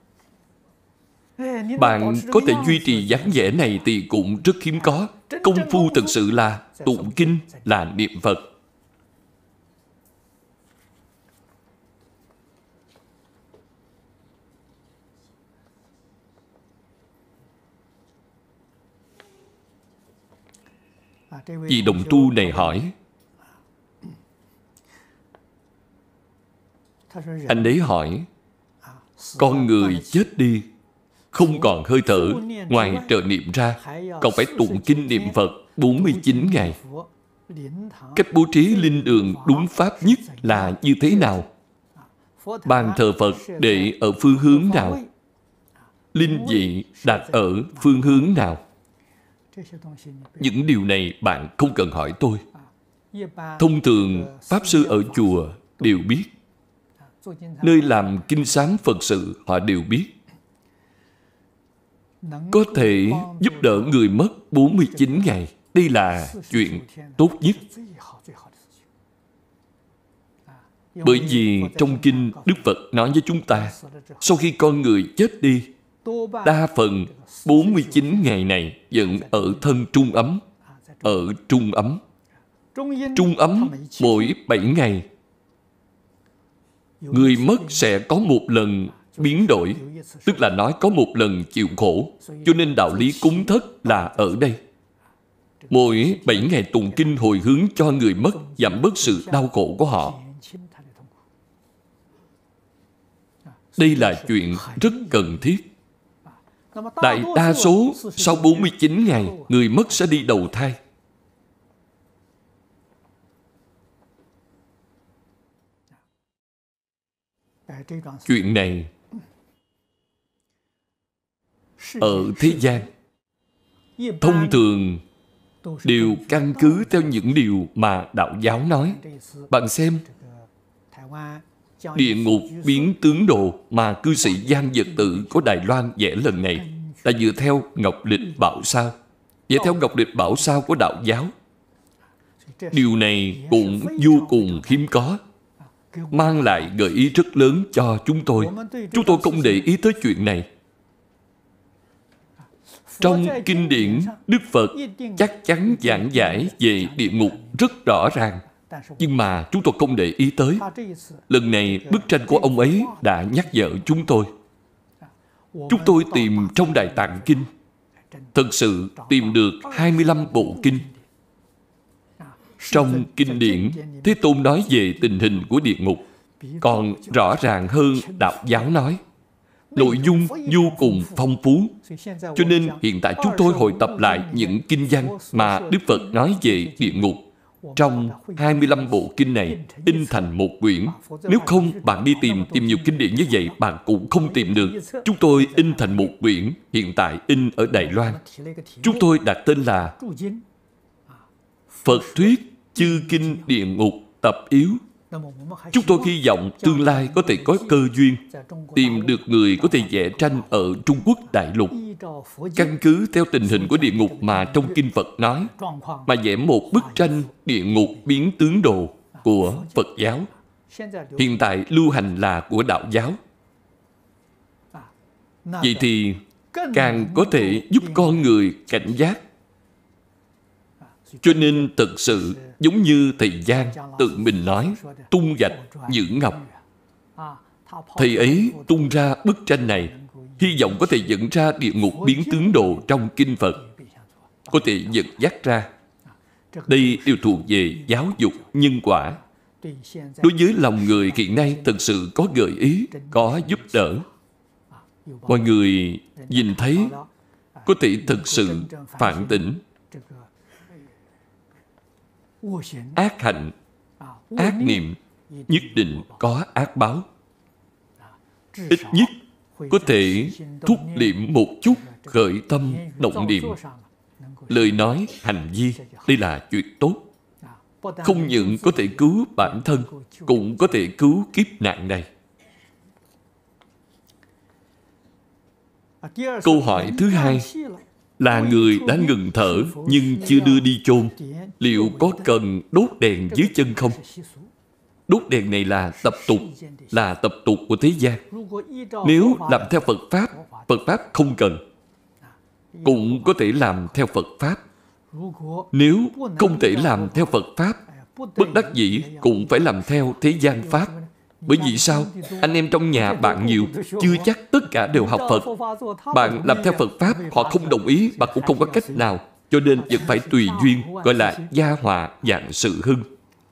Bạn có thể duy trì dáng vẻ này thì cũng rất hiếm có. Công phu thực sự là tụng kinh, là niệm Phật. Vị đồng tu này hỏi, anh ấy hỏi, con người chết đi, không còn hơi thở, ngoài trợ niệm ra, còn phải tụng kinh niệm Phật 49 ngày. Cách bố trí linh đường đúng pháp nhất là như thế nào? Bàn thờ Phật để ở phương hướng nào? Linh vị đặt ở phương hướng nào? Những điều này bạn không cần hỏi tôi. Thông thường, Pháp Sư ở chùa đều biết. Nơi làm kinh sám Phật sự họ đều biết. Có thể giúp đỡ người mất 49 ngày. Đây là chuyện tốt nhất. Bởi vì trong kinh Đức Phật nói với chúng ta, sau khi con người chết đi, đa phần 49 ngày này vẫn ở thân trung ấm. Ở trung ấm. Trung ấm mỗi 7 ngày. Người mất sẽ có một lần biến đổi, tức là nói có một lần chịu khổ. Cho nên đạo lý cúng thất là ở đây. Mỗi 7 ngày tụng kinh hồi hướng cho người mất, giảm bớt sự đau khổ của họ. Đây là chuyện rất cần thiết. Đại đa số sau 49 ngày, người mất sẽ đi đầu thai. Chuyện này ở thế gian thông thường đều căn cứ theo những điều mà đạo giáo nói. Bạn xem, địa ngục biến tướng đồ mà cư sĩ Giang Vật Tự của Đài Loan vẽ lần này là dựa theo Ngọc Lịch Bảo Sao, vẽ theo Ngọc Lịch Bảo Sao của đạo giáo. Điều này cũng vô cùng hiếm có, mang lại gợi ý rất lớn cho chúng tôi. Chúng tôi không để ý tới chuyện này. Trong kinh điển, Đức Phật chắc chắn giảng giải về địa ngục rất rõ ràng, nhưng mà chúng tôi không để ý tới. Lần này, bức tranh của ông ấy đã nhắc nhở chúng tôi. Chúng tôi tìm trong Đại Tạng Kinh, thật sự tìm được 25 bộ kinh. Trong kinh điển, Thế Tôn nói về tình hình của địa ngục còn rõ ràng hơn đạo giáo nói. Nội dung vô cùng phong phú. Cho nên hiện tại chúng tôi hội tập lại những kinh văn mà Đức Phật nói về địa ngục. Trong 25 bộ kinh này in thành một quyển. Nếu không, bạn đi tìm nhiều kinh điển như vậy, bạn cũng không tìm được. Chúng tôi in thành một quyển, hiện tại in ở Đài Loan. Chúng tôi đặt tên là Phật Thuyết Chư Kinh Địa Ngục Tập Yếu. Chúng tôi hy vọng tương lai có thể có cơ duyên tìm được người có thể vẽ tranh ở Trung Quốc đại lục, căn cứ theo tình hình của địa ngục mà trong kinh Phật nói, mà vẽ một bức tranh địa ngục biến tướng đồ của Phật giáo. Hiện tại lưu hành là của đạo giáo. Vậy thì càng có thể giúp con người cảnh giác. Cho nên thực sự giống như thầy Giang tự mình nói, tung gạch nhữ ngọc. Thầy ấy tung ra bức tranh này, hy vọng có thể dẫn ra địa ngục biến tướng đồ trong kinh Phật, có thể dẫn dắt ra. Đây đều thuộc về giáo dục nhân quả. Đối với lòng người hiện nay thật sự có gợi ý, có giúp đỡ. Mọi người nhìn thấy có thể thực sự phản tỉnh. Ác hạnh, ác niệm nhất định có ác báo. Ít nhất có thể thúc liệm một chút khởi tâm động niệm. Lời nói, hành vi, đây là chuyện tốt. Không những có thể cứu bản thân, cũng có thể cứu kiếp nạn này. Câu hỏi thứ hai là người đã ngừng thở nhưng chưa đưa đi chôn, liệu có cần đốt đèn dưới chân không? Đốt đèn này là tập tục của thế gian. Nếu làm theo Phật Pháp không cần. Cũng có thể làm theo Phật Pháp. Nếu không thể làm theo Phật Pháp, bất đắc dĩ cũng phải làm theo thế gian Pháp. Bởi vì sao? Anh em trong nhà bạn nhiều, chưa chắc tất cả đều học Phật. Bạn làm theo Phật Pháp, họ không đồng ý, bạn cũng không có cách nào. Cho nên vẫn phải tùy duyên, gọi là gia họa vạn sự hưng.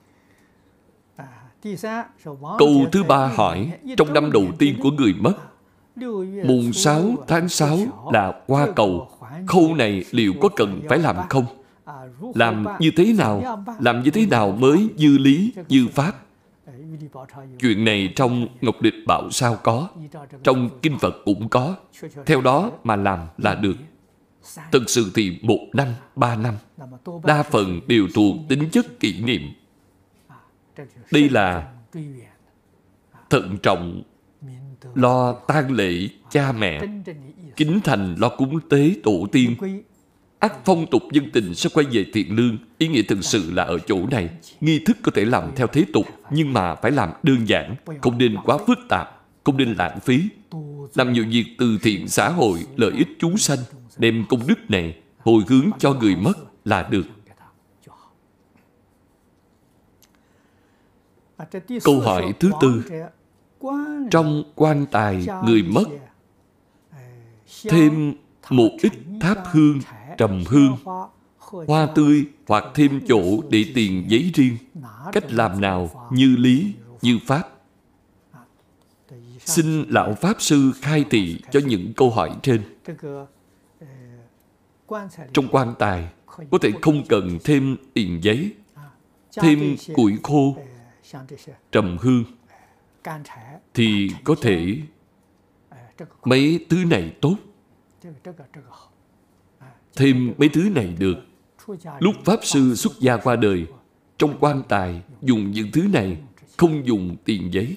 Câu thứ ba hỏi, trong năm đầu tiên của người mất, mùng 6 tháng 6 là hoa cầu. Khâu này liệu có cần phải làm không? Làm như thế nào? Làm như thế nào mới như lý, như pháp? Chuyện này trong Ngọc Lịch Bảo Sao có, trong Kinh Phật cũng có. Theo đó mà làm là được. Thực sự thì 1 năm, 3 năm, đa phần đều thuộc tính chất kỷ niệm. Đây là thận trọng, lo tang lễ cha mẹ, kính thành lo cúng tế tổ tiên. Ắt phong tục dân tình sẽ quay về thiện lương. Ý nghĩa thực sự là ở chỗ này. Nghi thức có thể làm theo thế tục, nhưng mà phải làm đơn giản, không nên quá phức tạp, không nên lãng phí. Làm nhiều việc từ thiện xã hội, lợi ích chúng sanh, đem công đức này hồi hướng cho người mất là được. Câu hỏi thứ tư, trong quan tài người mất thêm một ít tháp hương, trầm hương, hoa tươi hoặc thêm chỗ để tiền giấy riêng. Cách làm nào như lý, như pháp? Xin Lão Pháp Sư khai thị cho những câu hỏi trên. Trong quan tài có thể không cần thêm tiền giấy, thêm củi khô, trầm hương, thì có thể mấy thứ này tốt. Thêm mấy thứ này được. Lúc Pháp Sư xuất gia qua đời, trong quan tài dùng những thứ này, không dùng tiền giấy.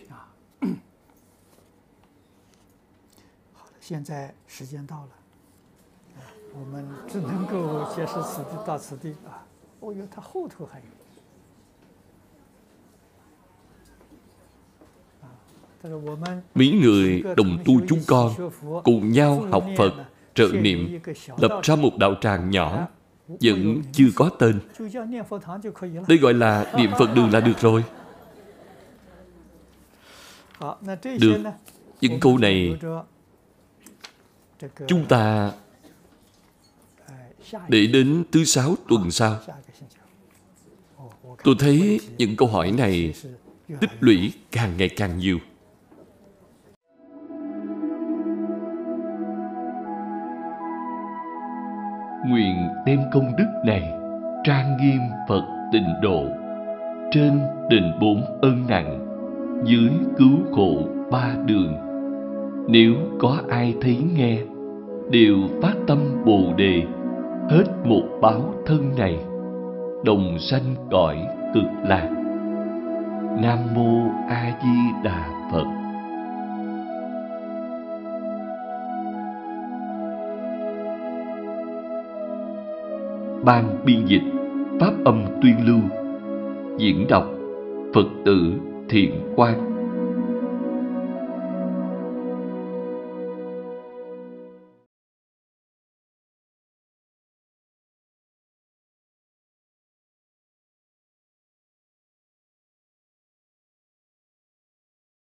Mấy người đồng tu chúng con cùng nhau học Phật, trợ niệm, lập ra một đạo tràng nhỏ, vẫn chưa có tên. Đây gọi là niệm Phật đường là được rồi. Được. Những câu này chúng ta để đến thứ 6 tuần sau. Tôi thấy những câu hỏi này tích lũy càng ngày càng nhiều. Nguyện đem công đức này trang nghiêm Phật Tịnh Độ, trên đền 4 ân nặng, dưới cứu khổ 3 đường. Nếu có ai thấy nghe, đều phát tâm Bồ Đề, hết một báo thân này, đồng sanh cõi Cực Lạc. Nam Mô A Di Đà Phật. Ban biên dịch Pháp âm tuyên lưu. Diễn đọc Phật tử Thiện Quang.